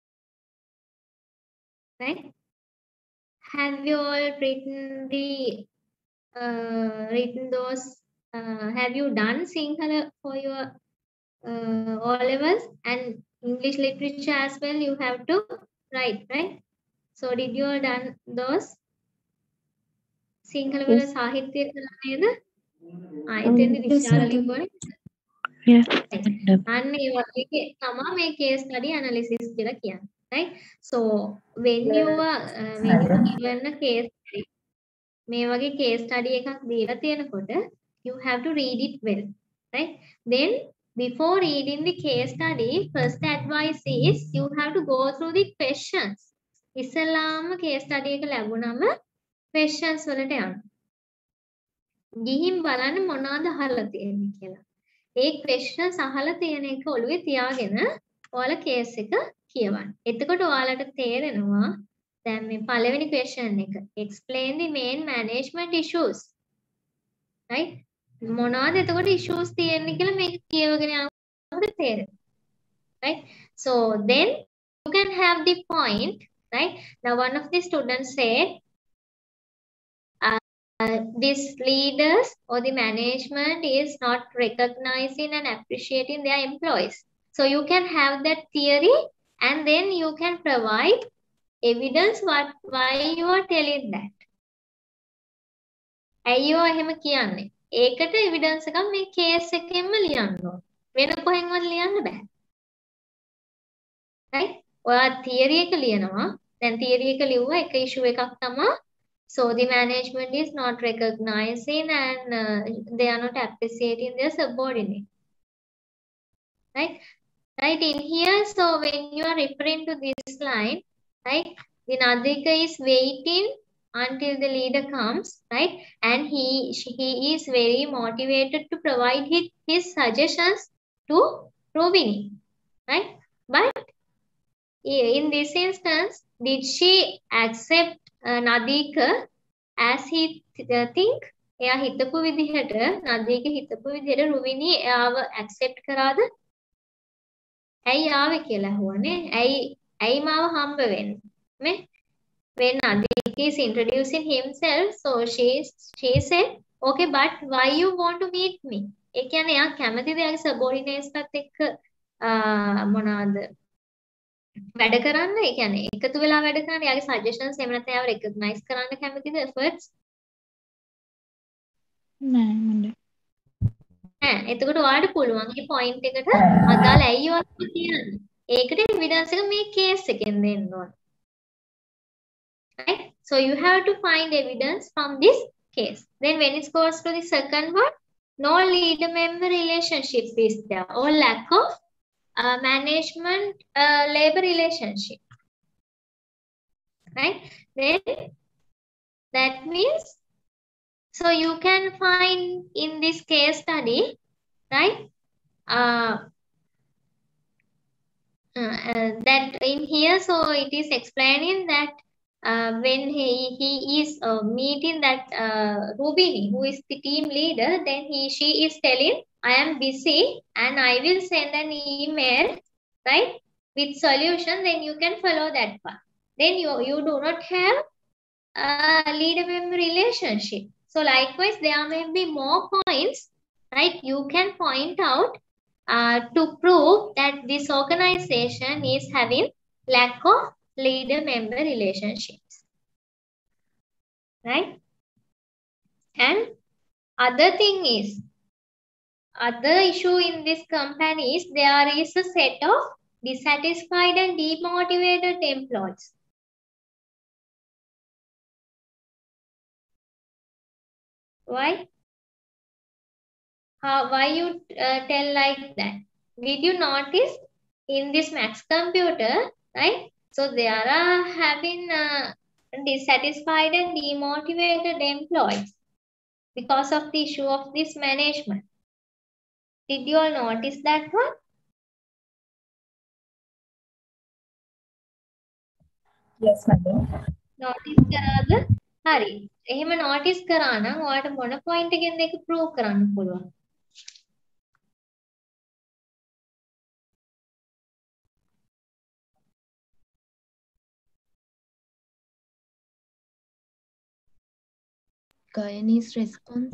Right? Have you all written the uh, written those? Uh, have you done Sinhala for your uh, O levels and English literature as well? You have to write, right? So did you all done those? Sinhala වල සාහිත්‍ය කළා නේද? ආ එතෙන්දි විචාර ලියුවා. Yes. අන්න ඒ වගේ තමයි මේ case study analysis කියලා කියන්නේ. Right? So when you are uh, when you given a case study, මේ වගේ case study එකක් දීලා තියෙනකොට you have to read it well, right? Then before reading the case study, first advice is you have to go through the questions. ඉස්සෙල්ලාම case study එක ලැබුණම questions වලට යන්න. ගිහින් බලන්න මොනවද අහලා තියෙන්නේ කියලා. ඒ questions අහලා තියෙන එක ඔළුවේ තියාගෙන ඔයාලා case එක කියවන්න. එතකොට ඔයාලට තේරෙනවා දැන් මේ පළවෙනි question එක explain the main management issues. Right? මොනවද එතකොට issues තියෙන්නේ කියලා මේක කියවගෙන යනකොට තේරෙනවා. Right? So then you can have the point, right? Now one of the students said uh, uh, these leaders or the management is not recognizing and appreciating their employees. So you can have that theory and then you can provide evidence what why you are telling that. අයියෝ එහෙම කියන්නේ. ඒකට evidence එකක් මේ case එකෙන්ම ලියන්න ඕන. වෙන කොහෙන්වත් ලියන්න බෑ. right? ඔයා theory එක ලියනවා. දැන් theory එක ලිව්වා එක issue එකක් තමයි. So the management is not recognizing and uh, they are not appreciating their subordinate. Right? Right in here, so when you are referring to this line, right, the Nadika is waiting until the leader comes, right, and he he is very motivated to provide his, his suggestions to Rubini, right? But in this instance, did she accept uh, Nadika as he uh, think? එයා හිතපු විදිහට නදීක හිතපු විදිහට රුවිනි එයාව accept කරාද? ඇයි ආවේ කියලා අහුවනේ. ඇයි ඇයි මාව හම්බ වෙන්නේ? මේ when Nadik is introducing himself, so she she said, okay, but why you want to meet me? ඒ කියන්නේ එයා කැමතිද එයාගේ subordinates ටත් එක්ක මොනවාද වැඩ කරන්න? ඒ කියන්නේ එකතු වෙලා වැඩ කරන්න එයාගේ suggestions එහෙම නැත්නම් එයාව recognize කරන්න කැමතිද efforts? නෑ මන්ද. නෑ එතකොට ඔයාලට පුළුවන් මේ point එකට අදාළ ඇයි ඔයාලා කියන්නේ. ඒකට evidence එක මේ case එකෙන් දෙන්න ඕන. Right? So you have to find evidence from this case. Then when it goes to the second one, no leader member relationship is there or lack of uh, management uh, labor relationship. Right? Then that means, so you can find in this case study, right? Uh, uh, that in here, so it is explaining that Uh, when he, he is uh, meeting that uh, Rubini, who is the team leader, then he she is telling, I am busy and I will send an email, right, with solution, then you can follow that path. Then you, you do not have a leader-member relationship. So likewise, there may be more points, right, you can point out uh, to prove that this organization is having lack of leader-member relationships, right? And other thing is, other issue in this company is there is a set of dissatisfied and demotivated employees. Why? How? Why you uh, tell like that? Did you notice in this Max computer, right? So they are having uh, dissatisfied and demotivated employees because of the issue of this management. Did you all notice that one? Yes, madam. Notice කරාද? හරි. එහෙම notice කරා නම් ඔයාලට මොන point එකෙන්ද ඒක prove කරන්න පුළුවන්? Guyanese response.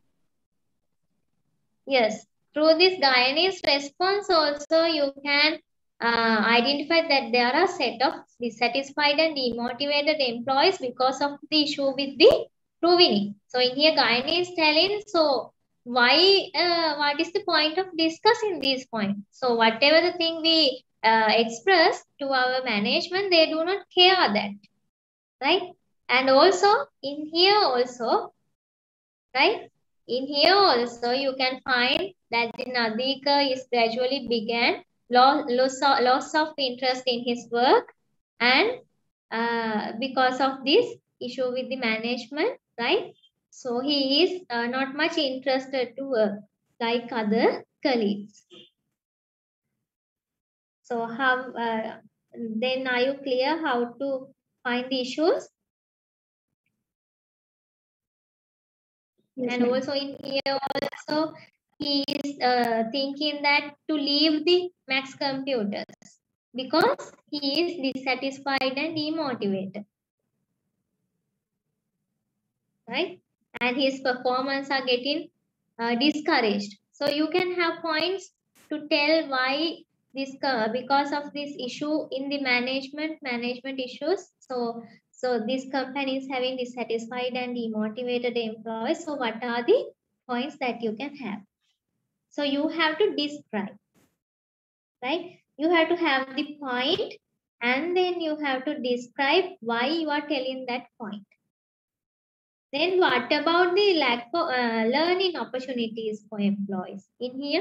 Yes, through this Guyanese response also you can uh, identify that there are set of dissatisfied and demotivated employees because of the issue with the provisioning. So in here Guyanese telling, so why, uh, what is the point of discussing these points? So whatever the thing we uh, express to our management, they do not care that, right? And also in here also, right? In here also, you can find that the Nadika is gradually began loss, loss, of, loss of interest in his work, and uh, because of this issue with the management, right? So he is uh, not much interested to work like other colleagues. So how uh, then are you clear how to find the issues? Yes, And ma'am. also in here also, he is uh, thinking that to leave the Max Computers because he is dissatisfied and demotivated, right? And his performance are getting uh, discouraged. So you can have points to tell why this uh, because of this issue in the management management issues. So so this company is having dissatisfied and demotivated employees. So what are the points that you can have? So you have to describe, right? You have to have the point and then you have to describe why you are telling that point. Then what about the lack of uh, learning opportunities for employees in here?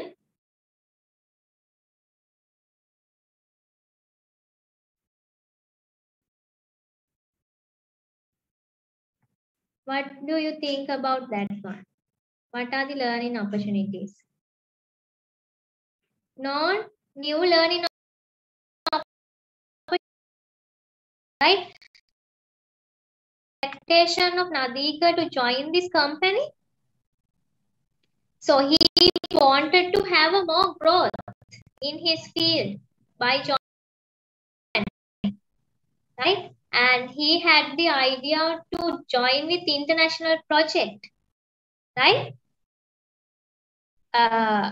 What do you think about that one? What are the learning opportunities? Non new learning opportunities, right? Expectation of Nadika to join this company. So he wanted to have a more growth in his field by joining, right? And he had the idea to join with international project, right? Uh,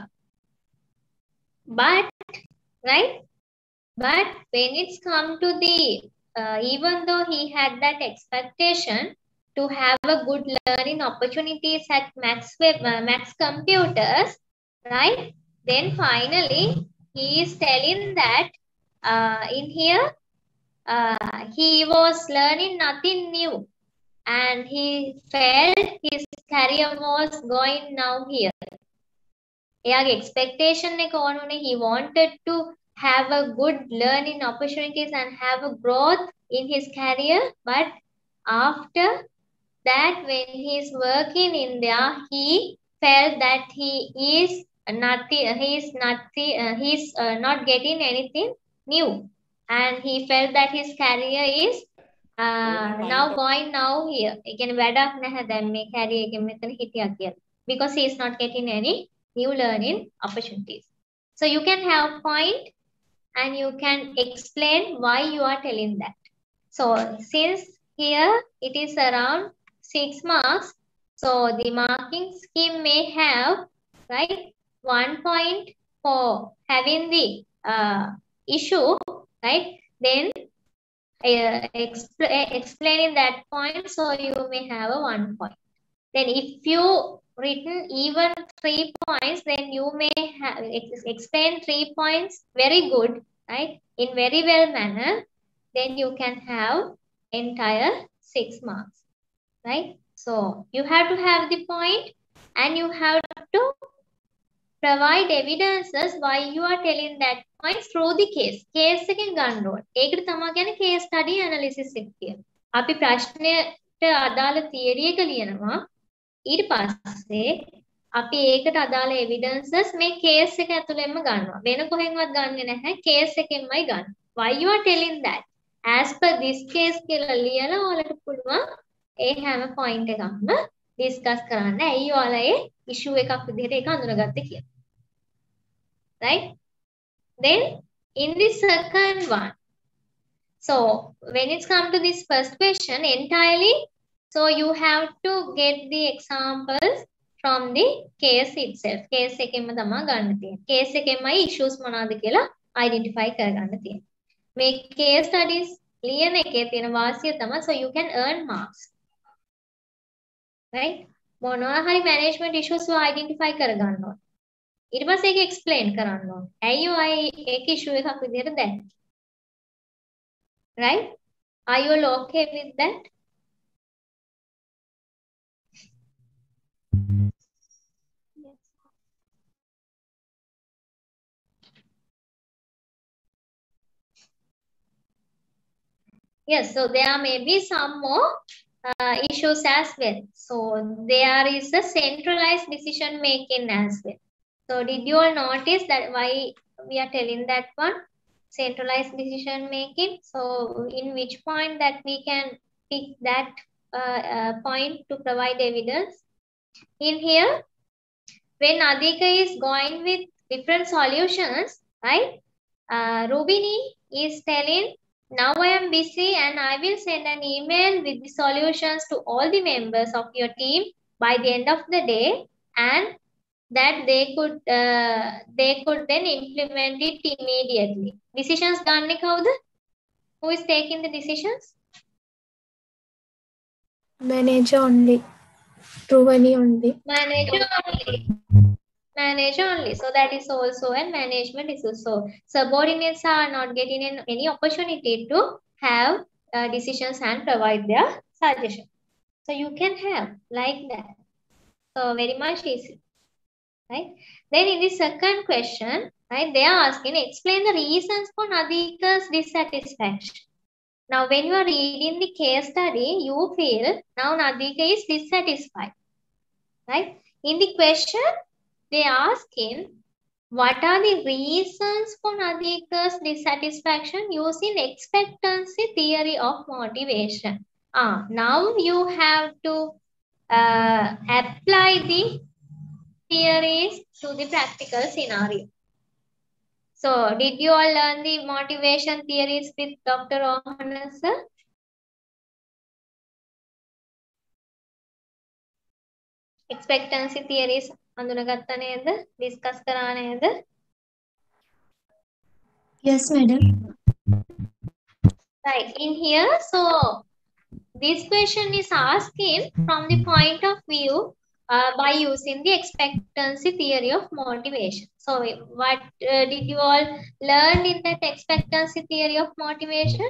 but, right? But when it's come to the, uh, even though he had that expectation to have a good learning opportunities at Max, Web, uh, Max Computers, right? Then finally, he is telling that uh, in here, uh, he was learning nothing new. And he felt his career was going now here. එයාගේ expectation එක ඕන උනේ he wanted to have a good learning opportunities and have a growth in his career, but after that when he is working in there he felt that he is nothing he is nothing uh, he is uh, not getting anything new, and he felt that his career is uh, now going now here. ඒ කියන්නේ වැඩක් නැහැ දැන් මේ career එකෙන් මෙතන හිටියා කියලා, because he is not getting any new learning opportunities. So you can have point and you can explain why you are telling that. So since here it is around six marks, so the marking scheme may have, right, one point for having the uh, issue, right? Then uh, expl explaining that point, so you may have a one point. Then if you written even three points, then you may have ex explain three points very good, right? In very well manner, then you can have entire six marks, right? So you have to have the point and you have to provide evidences why you are telling that point through the case. Case එකෙන් ගන්න ඕනේ. ඒකට තමයි කියන්නේ case study analysis එක කියන්නේ. අපි ප්‍රශ්නයට අදාළ theory එක ලියනවා. ඊට පස්සේ අපි ඒකට අදාළ evidences මේ case එක ඇතුළෙන්ම ගන්නවා. වෙන කොහෙන්වත් ගන්නෙ නැහැ. case එකෙන්මයි ගන්න. Why you are telling that? As per this case කියලා ලියලා ඔයාලට පුළුවන් ඒ හැම point එකක්ම discuss කරන්න. ඇයි ඔයාලා ඒ issue එකක් විදිහට ඒක අඳුනගත්තේ කියලා. Right? Then in the second one, so when it's come to this first question entirely, so you have to get the examples from the case itself. case එකෙන්ම තමයි ගන්න තියෙන්නේ. case එකෙන්මයි issues මොනවාද කියලා identify කරගන්න තියෙන්නේ. මේ case studies ලියන එකේ තියෙන වාසිය තමයි so you can earn marks. Right? මොනවා හරි management issues ඔය identify කරගන්න ඕනේ. ඊට පස්සේ ඒක explain කරන්න ඕනේ. ඇයි ඔය ඒක issue එකක් විදිහට දැක්කේ? Right? Are you all okay with that? Yes, so there may be some more uh, issues as well. So there is a centralized decision making as well. So did you all notice that why we are telling that one? Centralized decision making. So in which point that we can pick that uh, uh, point to provide evidence? In here, when Adhika is going with different solutions, right? Uh, Rubini is telling, now I am busy and I will send an email with the solutions to all the members of your team by the end of the day, and that they could uh, they could then implement it immediately. Decisions ganne kawuda? Who is taking the decisions? Manager only. Ruvani only. Manager only. Manager only. So that is also a management issue. So subordinates are not getting an, any opportunity to have uh, decisions and provide their suggestion. So you can have like that. So very much easy. Right? Then in the second question, right, they are asking, explain the reasons for Nadika's dissatisfaction. Now, when you are reading the case study, you feel now Nadika is dissatisfied. Right? In the question, they ask him, what are the reasons for Nadika's dissatisfaction using expectancy theory of motivation? Ah, now you have to uh, apply the theories to the practical scenario. So, did you all learn the motivation theories with Doctor Rohan sir? Expectancy theories අඳුනගත්තා නේද? discuss කරා නේද? Yes, madam. Right. In here, so this question is asking from the point of view uh, by using the expectancy theory of motivation. So, what uh, did you all learn in that expectancy theory of motivation?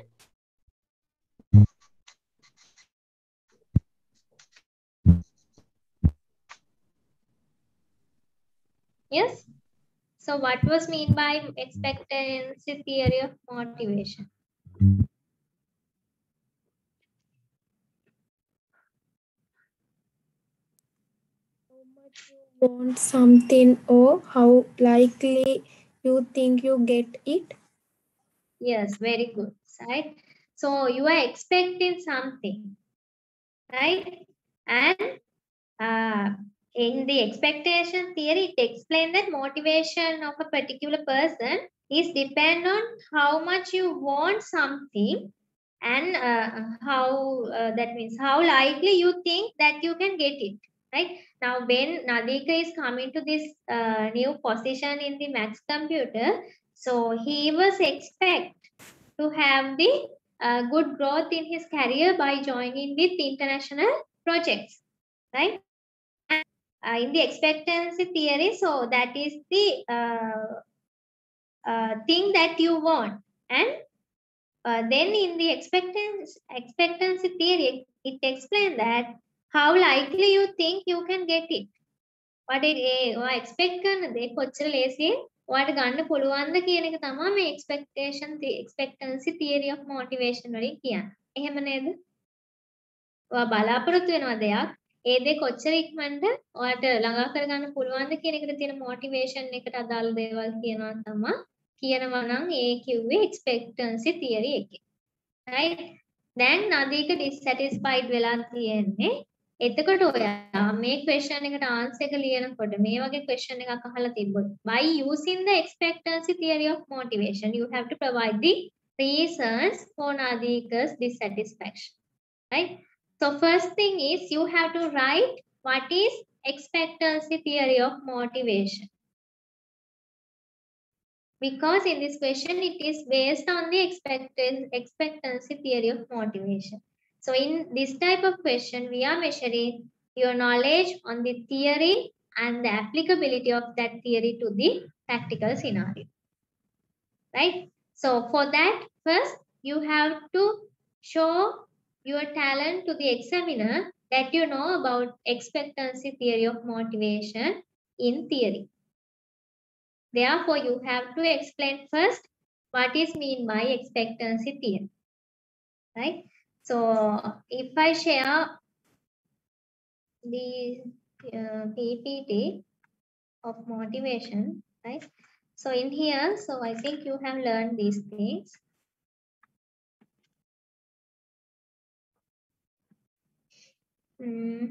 Yes. So, what was mean by expectancy theory of motivation? Want something or how likely you think you get it? Yes, very good. Right. So, you are expecting something, right? And uh, in the expectation theory, it explains that motivation of a particular person is depend on how much you want something and uh, how uh, that means how likely you think that you can get it. Right? Now, when Nadika is coming to this uh, new position in the Max computer, so he was expect to have the uh, good growth in his career by joining with international projects. Right? And, uh, in the expectancy theory, so that is the uh, uh, thing that you want. And uh, then in the expectancy, expectancy theory, it explains that how likely you think you can get it. What it is, or expect කරනද ඒ කොච්චර ලේසියෙන් ඔයාලට ගන්න පුළුවන්ද කියන එක තමයි මේ expectation expectancy theory of motivation වලින් කියන්නේ. එහෙම නේද? ඔයා බලාපොරොත්තු වෙනවා දෙයක් ඒ දෙක කොච්චර ඉක්මනට ඔයාලට ළඟා කරගන්න පුළුවන්ද කියන එකට තියෙන මොටිවේෂන් එකට අදාළ දේවල් කියනවා තමයි කියනවා නම් ඒ කිව්වේ expectancy theory එකේ. right? දැන් නදීක dissatisfied වෙලා තියෙන්නේ. එතකොට ඔයා මේ question එකට answer එක ලියනකොට මේ වගේ question එකක් අහලා තිබ්බොත් by using the expectancy theory of motivation you have to provide the reasons for Nadika's dissatisfaction. Right? So first thing is you have to write what is expectancy theory of motivation. Because in this question it is based on the expectan- expectancy theory of motivation. So in this type of question we are measuring your knowledge on the theory and the applicability of that theory to the practical scenario. Right? So for that first you have to show your talent to the examiner that you know about expectancy theory of motivation in theory. Therefore, you have to explain first what is mean by expectancy theory. Right? So, if I share the uh, P P T of motivation, right? So, in here, so I think you have learned these things. Mm.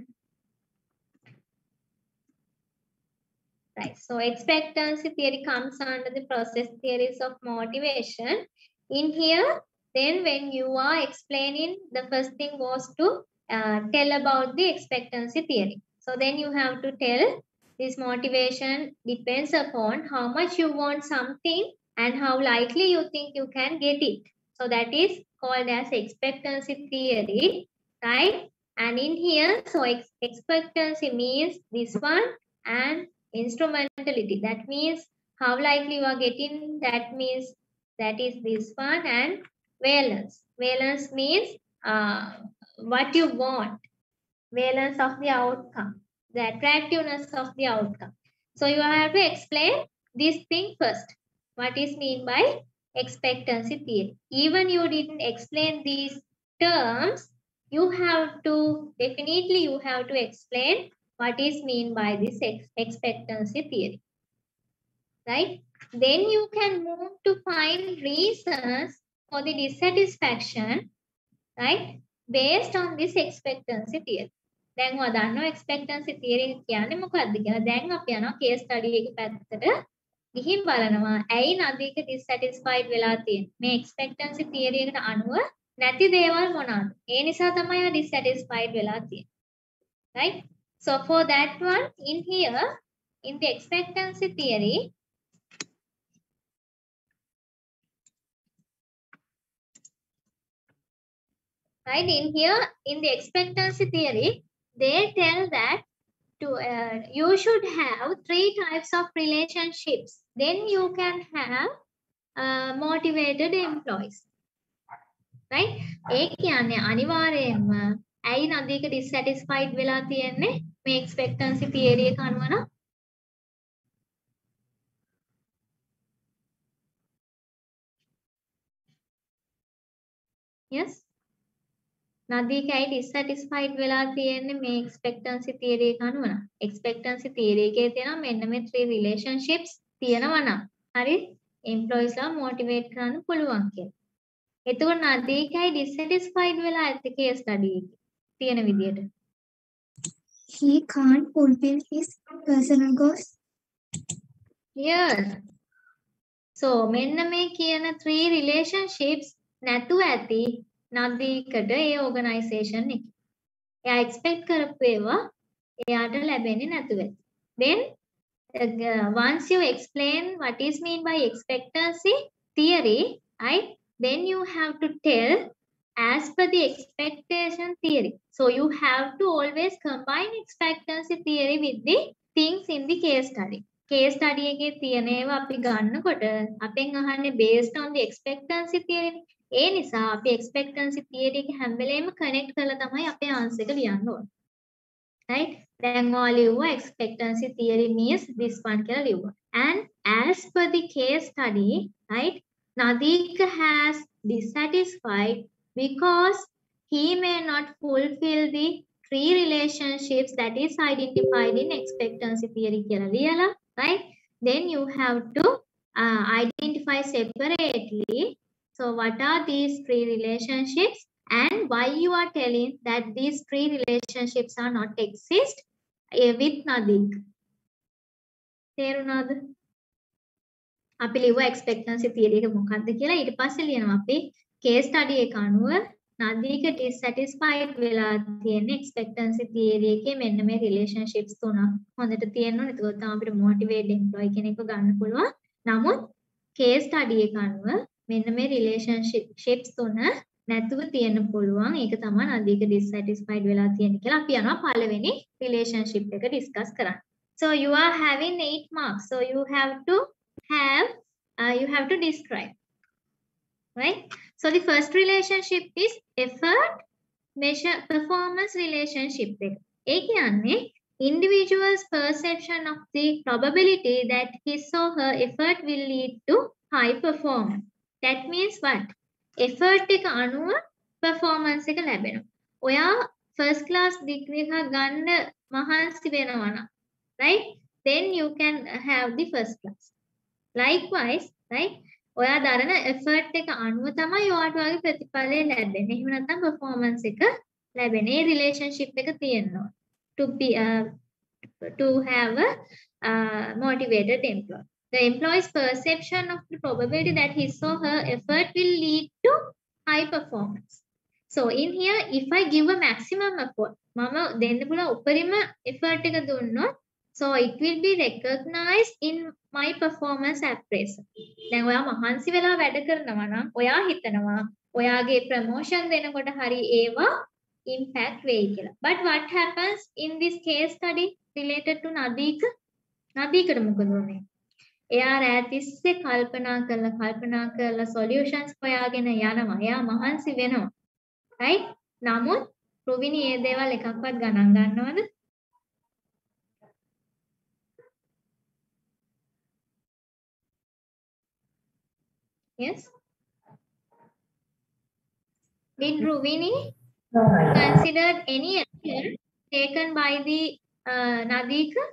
Right. So expectancy theory comes under the process theories of motivation. In here, then when you are explaining, the first thing was to uh, tell about the expectancy theory. So then you have to tell this motivation depends upon how much you want something and how likely you think you can get it. So that is called as expectancy theory, right? And in here, so ex expectancy means this one and instrumentality. That means how likely you are getting, that means that is this one, and valence. Valence means uh, what you want, valence of the outcome, the attractiveness of the outcome. So you have to explain this thing first. What is mean by expectancy theory? Even you didn't explain these terms, you have to, definitely you have to explain what is mean by this ex expectancy theory. Right? Then you can move to find reasons for the dissatisfaction, right? Based on this expectancy theory. දැන් ඔයා දන්නවා expectancy theory කියන්නේ මොකක්ද කියලා. දැන් අපි යනවා case study එක පැත්තට ගිහින් බලනවා ඇයි නදීක dissatisfied වෙලා තියෙන්නේ. මේ expectancy theory එකට අනුව නැති දේවල් මොනවාද? ඒ නිසා තමයි ඔයා dissatisfied වෙලා තියෙන්නේ. Right? So for that one, in here, in the expectancy theory, right, in here, in the expectancy theory, they tell that to uh, you should have three types of relationships. Then you can have uh, motivated employees. Right? ඒ කියන්නේ අනිවාර්යයෙන්ම ඇයි Nadeeka dissatisfied වෙලා තියෙන්නේ මේ expectancy theory එක අනුව නම් yes Nadeeka ඇයි dissatisfied වෙලා තියෙන්නේ මේ expectancy theory එක අනුව නම් expectancy theory එකේ තියෙනවා මෙන්න මේ three relationships තියෙනවා නම් හරි employees ලා motivate කරන්න පුළුවන් කියලා. එතකොට නදීකයි dissatisfied වෙලා ඇත්ත case study එකේ තියෙන විදියට. He can't fulfill his personal goals. Yes. So මෙන්න මේ කියන three relationships නැතුව ඇති නදීකට ඒ organization එකේ. එයා expect කරපු ඒවා එයාට ලැබෙන්නේ නැතුව ඇති. Then uh, once you explain what is mean by expectancy theory, right? Then you have to tell as per the expectation theory. So you have to always combine expectancy theory with the things in the case study. Case study එකේ තියෙන ඒවා අපි ගන්නකොට අපෙන් අහන්නේ based on the expectancy theory. ඒ නිසා අපි expectancy theory එක හැම වෙලේම connect කරලා තමයි අපේ answer එක ලියන්න ඕනේ. Right? දැන් ඔයාලා ලියුවා expectancy theory means this one කියලා ලියුවා. And as per the case study, right? Nadika has dissatisfied because he may not fulfill the three relationships that is identified in expectancy theory කියලා ලියලා, right? Then you have to uh, identify separately. So what are these three relationships and why you are telling that these three relationships are not exist uh, with nothing? තේරුණාද? අපි ලිව්වා expectancy theory එක මොකක්ද කියලා. ඊට පස්සේ ලියනවා අපි case study එක අනුව නදීක dissatisfied වෙලා තියෙන expectancy theory එකේ මෙන්න මේ relationships තුනක් හොඳට තියෙනවා. එතකොට තමයි අපිට motivate employee කෙනෙක්ව ගන්න පුළුවන්. නමුත් case study එක අනුව මෙන්න මේ relationships තුන නැතුව තියෙන්න පුළුවන්. ඒක තමයි නදීක dissatisfied වෙලා තියෙන කියලා. අපි යනවා පළවෙනි relationship එක discuss කරන්න. So you are having eight marks. So you have to have, uh, you have to describe, right? So the first relationship is effort measure performance relationship. ඒ කියන්නේ individual's perception of the probability that his or her effort will lead to high performance. That means what? Effort එක අනුව performance එක ලැබෙනවා. ඔයා first class degree එක ගන්න මහන්සි වෙනවා නම්, right? Then you can have the first class. Likewise, right? ඔයා දරන effort එක අනුව තමයි ඔයාට ඔයාගේ ප්‍රතිඵලය ලැබෙන්නේ. එහෙම නැත්නම් performance එක ලැබෙන්නේ. ඒ relationship එක තියෙනවා. To be uh, to have a uh, motivated employee. The employee's perception of the probability that his or her effort will lead to high performance. So in here, if I give a maximum effort, මම දෙන්න පුළුවන් උපරිම effort එක දුන්නොත්, so it will be recognized in my performance appraisal. දැන් ඔයා මහන්සි වෙලා වැඩ කරනවා නම් ඔයා හිතනවා ඔයාගේ promotion දෙනකොට හරි ඒවා impact වෙයි කියලා. But what happens in this case study related to Nadeeka? නදීකට මොකද වුනේ? එයා රැතිස්සේ කල්පනා කරලා කල්පනා කරලා solutions හොයාගෙන යනවා. එයා මහන්සි වෙනවා. right? නමුත් රුවිනි මේ දේවල් එකක්වත් ගණන් ගන්නවද? Yes. Did Ruvini considered any action taken by the uh, Nadika?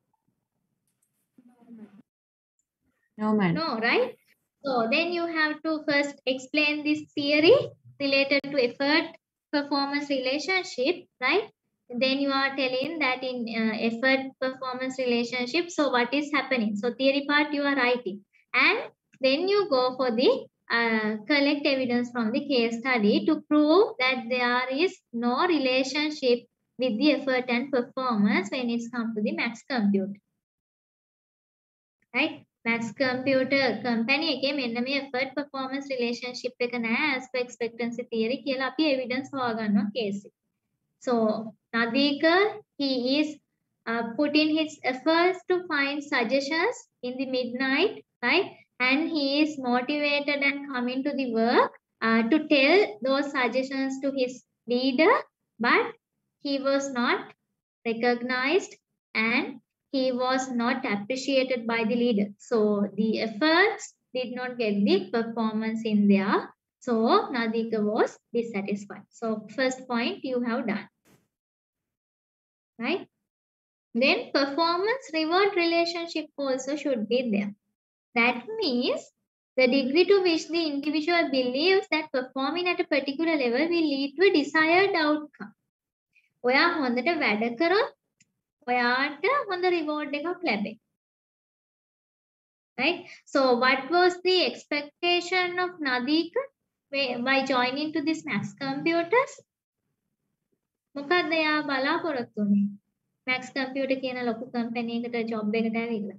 No, madam. No, right? So then you have to first explain this theory related to effort performance relationship, right? Then you are telling that in uh, effort performance relationship, so what is happening? So theory part you are writing. And then you go for the uh, collect evidence from the case study to prove that there is no relationship with the effort and performance when it's come to the Max Computer. Right? Max Computer company එකේ මෙන්න මේ effort performance relationship එක නැහැ as per expectancy theory කියලා අපි evidence හොයාගන්නවා case එක. So Nadika, he is uh, putting his efforts to find suggestions in the midnight, right? And he is motivated and coming to the work uh, to tell those suggestions to his leader, but he was not recognized and he was not appreciated by the leader. So the efforts did not get the performance in there. So Nadika was dissatisfied. So first point you have done. Right? Then performance reward relationship also should be there. That means the degree to which the individual believes that performing at a particular level will lead to a desired outcome. ඔයා හොඳට වැඩ කරොත් ඔයාට හොඳ reward එකක් ලැබෙයි. Right? So what was the expectation of Nadika by joining to this Max Computers? මොකක්ද එයා බලාපොරොත්තු වෙන්නේ? Max Computer කියන ලොකු company එකට job එකට ඇවිල්ලා.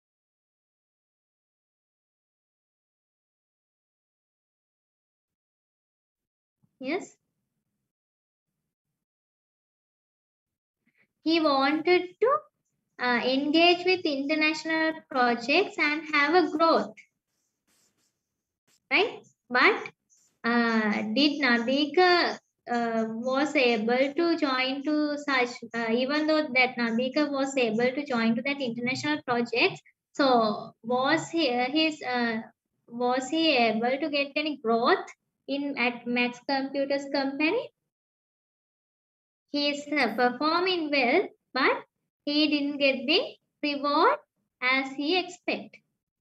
Yes. He wanted to uh, engage with international projects and have a growth. Right? But uh, did Nadika uh, was able to join to such, uh, even though that Nadika was able to join to that international project, so was he, his, uh, was he able to get any growth in at Max Computers company? he is uh, performing well, but he didn't get the reward as he expect,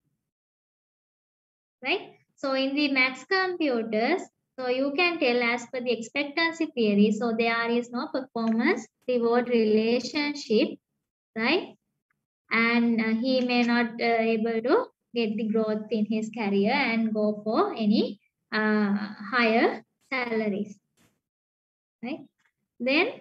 right? So in the max computers, so you can tell as per the expectancy theory, so there is no performance reward relationship, right? And uh, he may not uh, able to get the growth in his career and go for any uh, higher salaries, right? Then,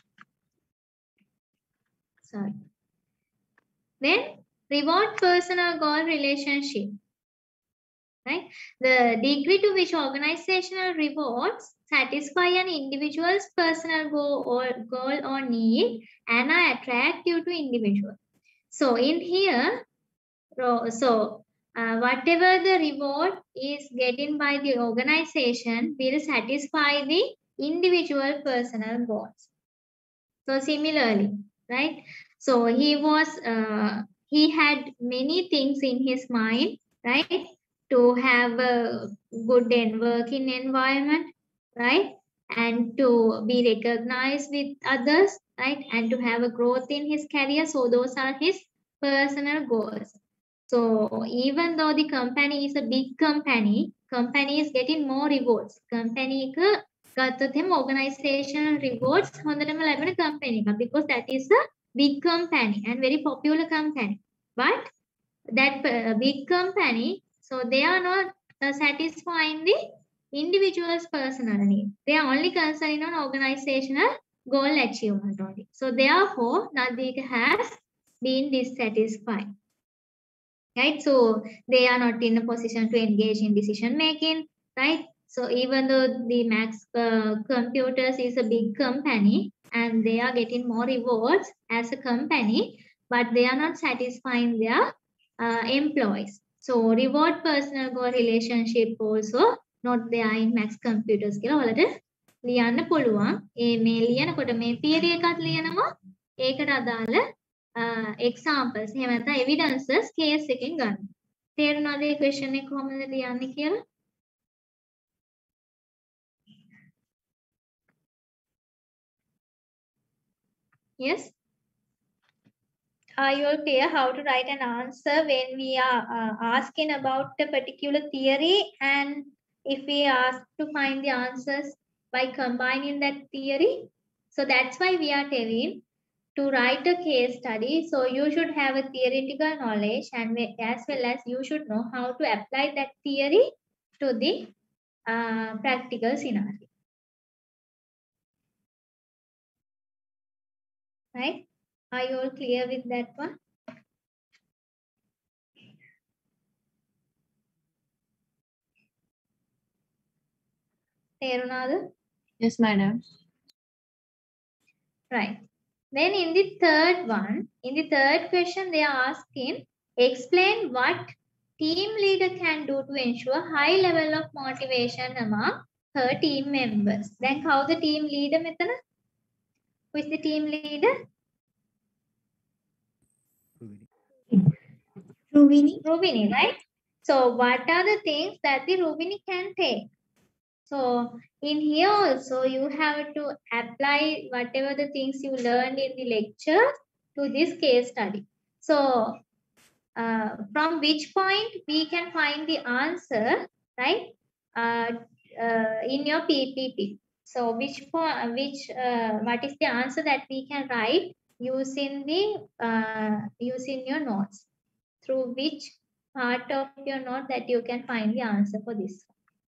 sorry. Then reward personal goal relationship, right? The degree to which organizational rewards satisfy an individual's personal goal or goal or need and are attractive to individual. So in here, so uh, whatever the reward is getting by the organization will satisfy the individual personal goals. So similarly, right? So he was, uh, he had many things in his mind, right? To have a good and working environment, right? And to be recognized with others, right? And to have a growth in his career. So those are his personal goals. So even though the company is a big company, company is getting more rewards. Company ගත්තොත් එහෙම organizational rewards හොඳටම ලැබෙන company එකක් because that is a big company and very popular company. But that uh, big company, so they are not uh, satisfying the individual's personal need. They are only concerning on organizational goal achievement only. So therefore, Nadika has been dissatisfied. Right? So they are not in a position to engage in decision making, right? So even though the Max uh, Computers is a big company and they are getting more rewards as a company, but they are not satisfying their uh, employees. So reward personal goal relationship also not there in Max Computers කියලා ඔයාලට ලියන්න පුළුවන්. ඒ මේ ලියනකොට මේ theory එකත් ලියනවා. ඒකට අදාළ uh, examples එහෙම නැත්නම් evidences case එකෙන් ගන්න. තේරුණාද මේ question එක කොහොමද ලියන්නේ කියලා? Yes. Are you all clear how to write an answer when we are uh, asking about a particular theory, and if we ask to find the answers by combining that theory? So that's why we are telling to write a case study. So you should have a theoretical knowledge, and as well as you should know how to apply that theory to the uh, practical scenario. Right? Are you all clear with that one? තේරුණාද? Yes, madam. Right. Then in the third one, in the third question, they are asking, explain what team leader can do to ensure high level of motivation among her team members. Then how the team leader මෙතන? Who is the team leader? Rubini. Rubini, right? So what are the things that the Rubini can take? So in here also you have to apply whatever the things you learned in the lecture to this case study. So uh, from which point we can find the answer, right? Uh, uh, in your P P T. So which point, which uh, what is the answer that we can write using the uh, using your notes? Through which part of your note that you can find the answer for this?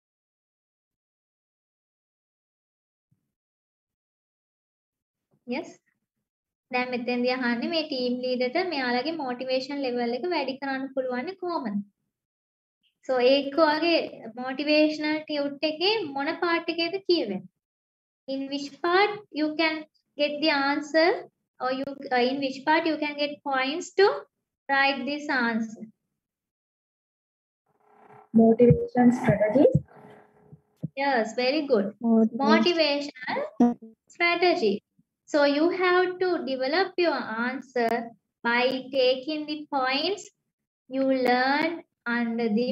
Yes. දැන් මෙතෙන්දී අහන්නේ මේ team ලීඩර්ට මෙයාලගේ motivation level එක වැඩි කරන්න පුළුවන් කොහොමද? So ඒක වගේ motivational tute එකේ මොන part එකේද කියවෙන්නේ? In which part you can get the answer, or you uh, in which part you can get points to write this answer? Motivation strategies. Yes, very good. Motivational strategy. So you have to develop your answer by taking the points you learned under the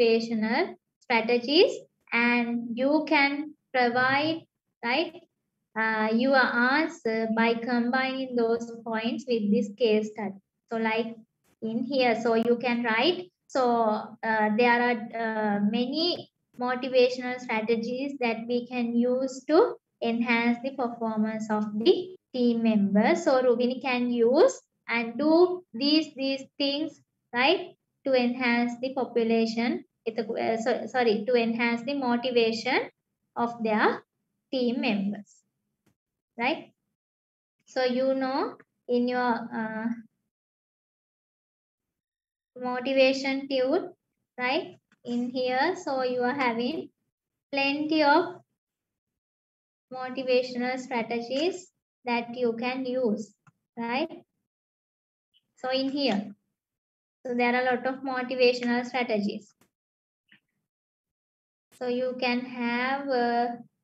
motivational strategies, and you can provide, right, uh, your answer by combining those points with this case study. So like in here, so you can write. So uh, there are uh, many motivational strategies that we can use to enhance the performance of the team members. So Rubini can use and do these these things, right, to enhance the population. Uh, so, sorry, to enhance the motivation of their team members, right? So you know in your uh, motivation tune, right, in here, so you are having plenty of motivational strategies that you can use, right? So in here, so there are a lot of motivational strategies. So you can have uh,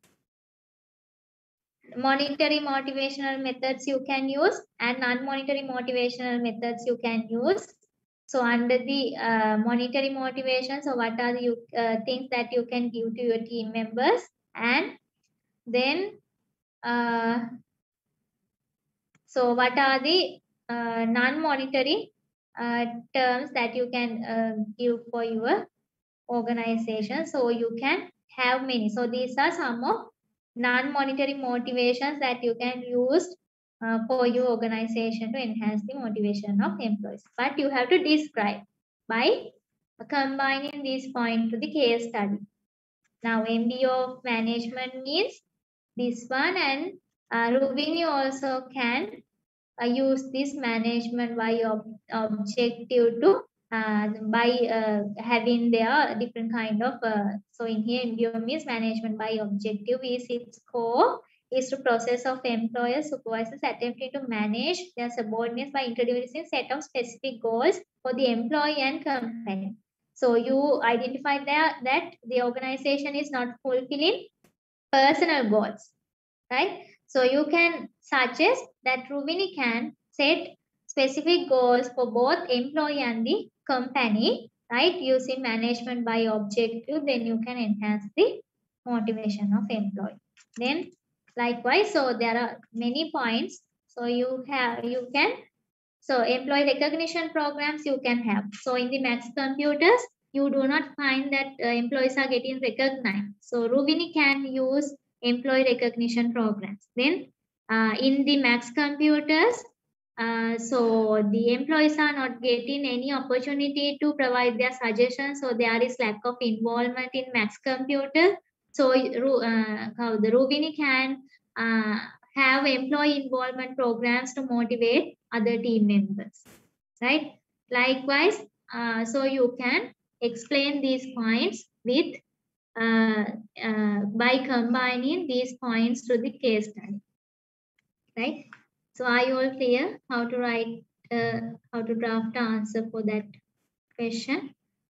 monetary motivational methods you can use and non-monetary motivational methods you can use. So under the uh, monetary motivation, so what are the uh, things that you can give to your team members, and then uh, so what are the uh, non-monetary uh, terms that you can uh, give for your organization. So you can have many. So these are some of non-monetary motivations that you can use uh, for your organization to enhance the motivation of employees. But you have to describe by combining these points to the case study. Now M B O of management means this one, and uh, Rubini also can uh, use this management by ob objective to uh, by uh, having their different kind of uh, so in here M B O means management by objective is its core is to process of employers supervisors attempting to manage their subordinates by introducing set of specific goals for the employee and company. So you identify that that the organization is not fulfilling personal goals, right? So you can suggest that Rubini can set specific goals for both employee and the company, right? Using management by objective, then you can enhance the motivation of employee. Then likewise, so there are many points. So you have, you can, so employee recognition programs you can have. So in the Max computers, you do not find that uh, employees are getting recognized. So Rubini can use employee recognition programs. Then uh, in the Max computers, uh, so the employees are not getting any opportunity to provide their suggestions. So there is lack of involvement in Max computer. So uh, how the Rubini can uh, have employee involvement programs to motivate other team members, right? Likewise, uh, so you can explain these points with uh, uh, by combining these points to the case study, right? So are you all clear how to write, uh, how to draft an answer for that question?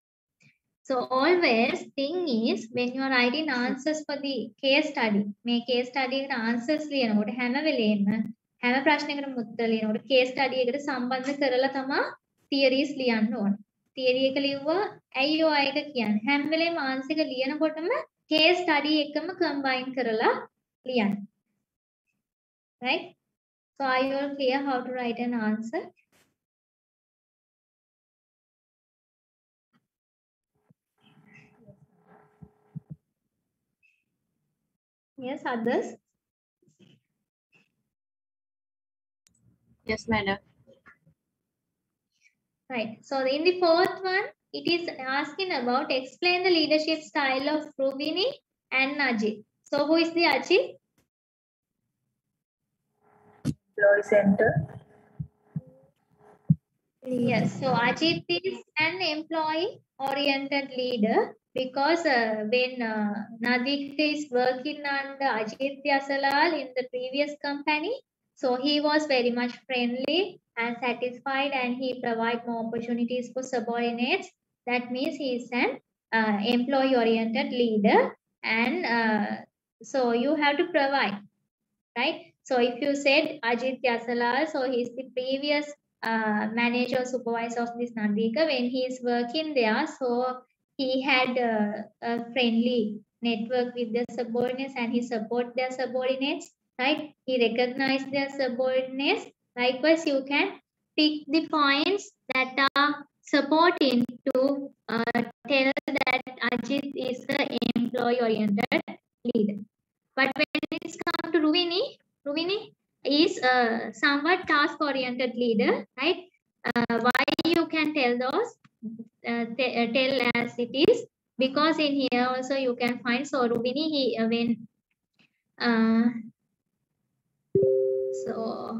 So always thing is when you are writing answers for the case study, මේ case study එකට answers ලියනකොට හැම වෙලේම හැම ප්‍රශ්නයකටම උත්තර ලියනකොට case study එකට සම්බන්ධ කරලා තමයි theories ලියන්න ඕන. theory එක ලිව්වා ඇයි ඔය එක කියන්නේ. හැම වෙලේම answer එක ලියනකොටම case study එකම combine කරලා ලියන්න. Right? So are you all clear how to write an answer? Yes, others? Yes, madam. Right. So in the fourth one, it is asking about explain the leadership style of Rubini and Ajit. So who is the Ajit? Employee center. Yes. So Ajit is an employee-oriented leader because uh, when uh, Nadika is working under Ajit Yasalal in the previous company, so he was very much friendly and satisfied, and he provide more opportunities for subordinates. That means he is an uh, employee-oriented leader, and uh, so you have to provide, right? So if you said Ajit Yasalal, so he is the previous uh, manager or supervisor of this Nadika. When he is working there, so he had uh, a friendly network with the subordinates and he support their subordinates. right? He recognized their subordinates. Likewise, you can pick the points that are supporting to uh, tell that Ajit is an employee-oriented leader. But when it's come to Ruvini, Ruvini is a somewhat task-oriented leader, right? Uh, why you can tell those, uh, t- uh, tell as it is, because in here also you can find, so Ruvini, he, uh, when, uh, so,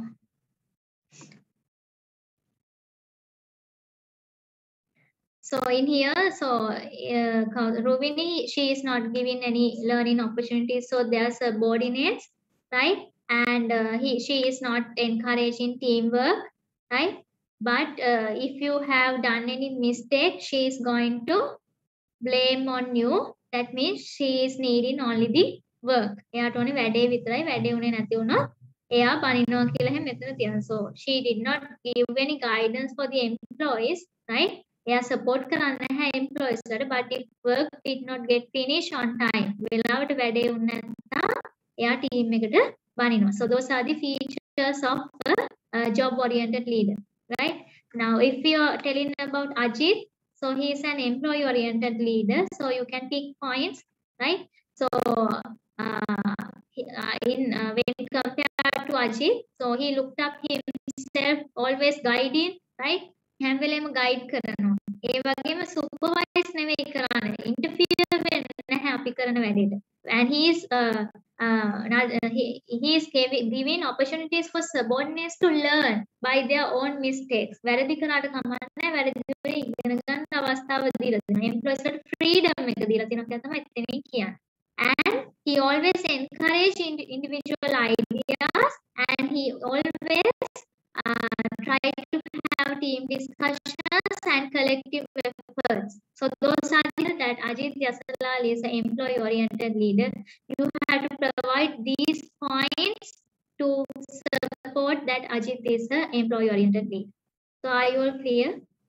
so in here, so uh, Ruvini, she is not giving any learning opportunities, so there are subordinates, right? And uh, he, she is not encouraging teamwork, right? But uh, if you have done any mistake, she is going to blame on you. That means she is needing only the work. එයාට ඕනේ වැඩේ විතරයි, වැඩේ උනේ නැති වුණොත් එයා පනිනවා කියලා හැම මෙතන තියෙනවා. So she did not give any guidance for the employees, right? එයා support කරන්නේ නැහැ employees වලට, but if work did not get finished on time, වෙලාවට වැඩේ වුනේ නැත්නම් එයා team එකට බනිනවා. So those are the features of a, a job oriented leader, right? Now if you are telling about Ajit, so he is an employee-oriented leader. So you can pick points, right? So uh, he- uh, in uh, when compared to Ajit, so he looked up himself, always guiding, right? හැම වෙලේම guide කරනවා. ඒ වගේම supervise නෙවෙයි කරන්නේ. Interfere වෙන්නේ නැහැ අපි කරන වැඩේට. And he is uh, uh, not- uh, he, he is giving, giving opportunities for subordinates to learn by their own mistakes. වැරදි කරාට කමක් නැහැ. වැරදි වලින් ඉගෙන ගන්න අවස්ථාව දීලා තියෙනවා. Employees වලට freedom එක දීලා තියෙනවා කියලා තමයි එතනින් කියන්නේ. And he always encouraged ind- individual ideas, and he always uh, tried to have team discussions and collective efforts. So those are the that Ajit Yasalal is an employee-oriented leader. You have to provide these points to support that Ajit is an employee-oriented leader. So are you all clear?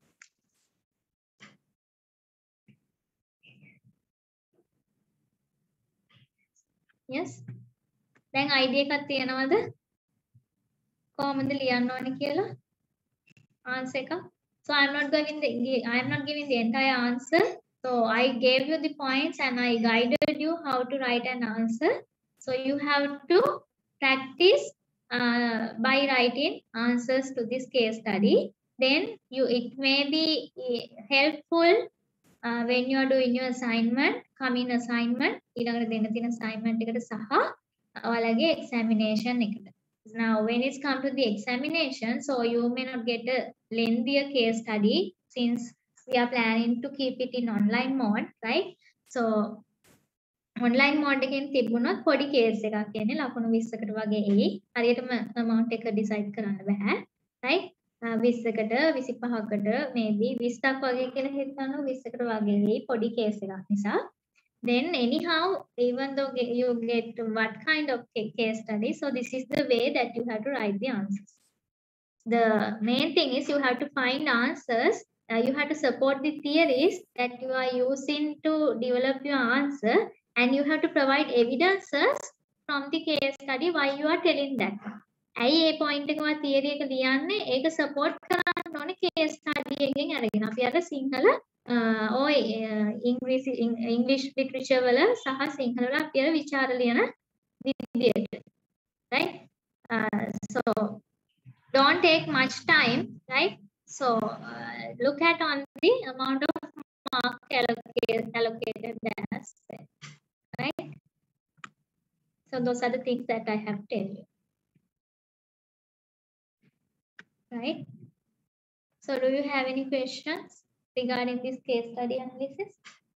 Yes. දැන් idea එකක් තියෙනවද? කොහොමද ලියන්න ඕනේ කියලා? Answer එකක්. So I'm not giving the I'm not giving the entire answer. So I gave you the points and I guided you how to write an answer. So you have to practice uh, by writing answers to this case study. Then you it may be eh, helpful uh, when you are doing your assignment, coming assignment, ඊළඟට දෙන්න තියෙන assignment එකට සහ ඔයාලගේ examination එකට. Now, when it's come to the examination, so you may not get a lengthier case study since we are planning to keep it in online mode, right? So, online mode එකෙන් තිබුණොත් පොඩි case එකක් කියන්නේ ලකුණු විස්සකට වගේ එයි. හරියටම amount එක decide කරන්න බෑ, right? විස්සකට විසිපහකට maybe විස්සක් වගේ කියලා හිතනවා විස්සකට වගේ එයි පොඩි case එකක් නිසා. Then anyhow, even though ge- you get what kind of ca- case study, so this is the way that you have to write the answers. The main thing is you have to find answers. Uh, you have to support the theories that you are using to develop your answer, and you have to provide evidences from the case study why you are telling that. ඇයි ඒ point එකම theory එක ලියන්නේ? ඒක support කරන්න ඕනේ case study එකෙන් අරගෙන. අපි අර සිංහල ඔය ඉංග්‍රීසි ඉංග්ලිෂ් ලිටරචර් වල සහ සිංහල වල අපි අර විචාර ලියන විදියට. Right? Uh, so don't take much time, right? So uh, look at on the amount of mark allocated, allocated as well, right? So those are the things that I have tell you, right? So do you have any questions regarding this case study analysis?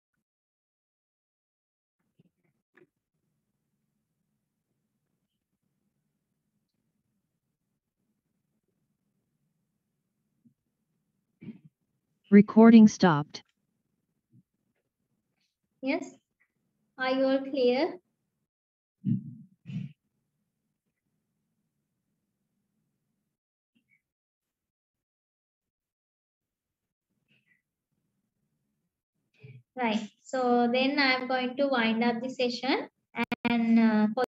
Recording stopped. Yes? Are you all clear? Right. So then I'm going to wind up the session, and uh, for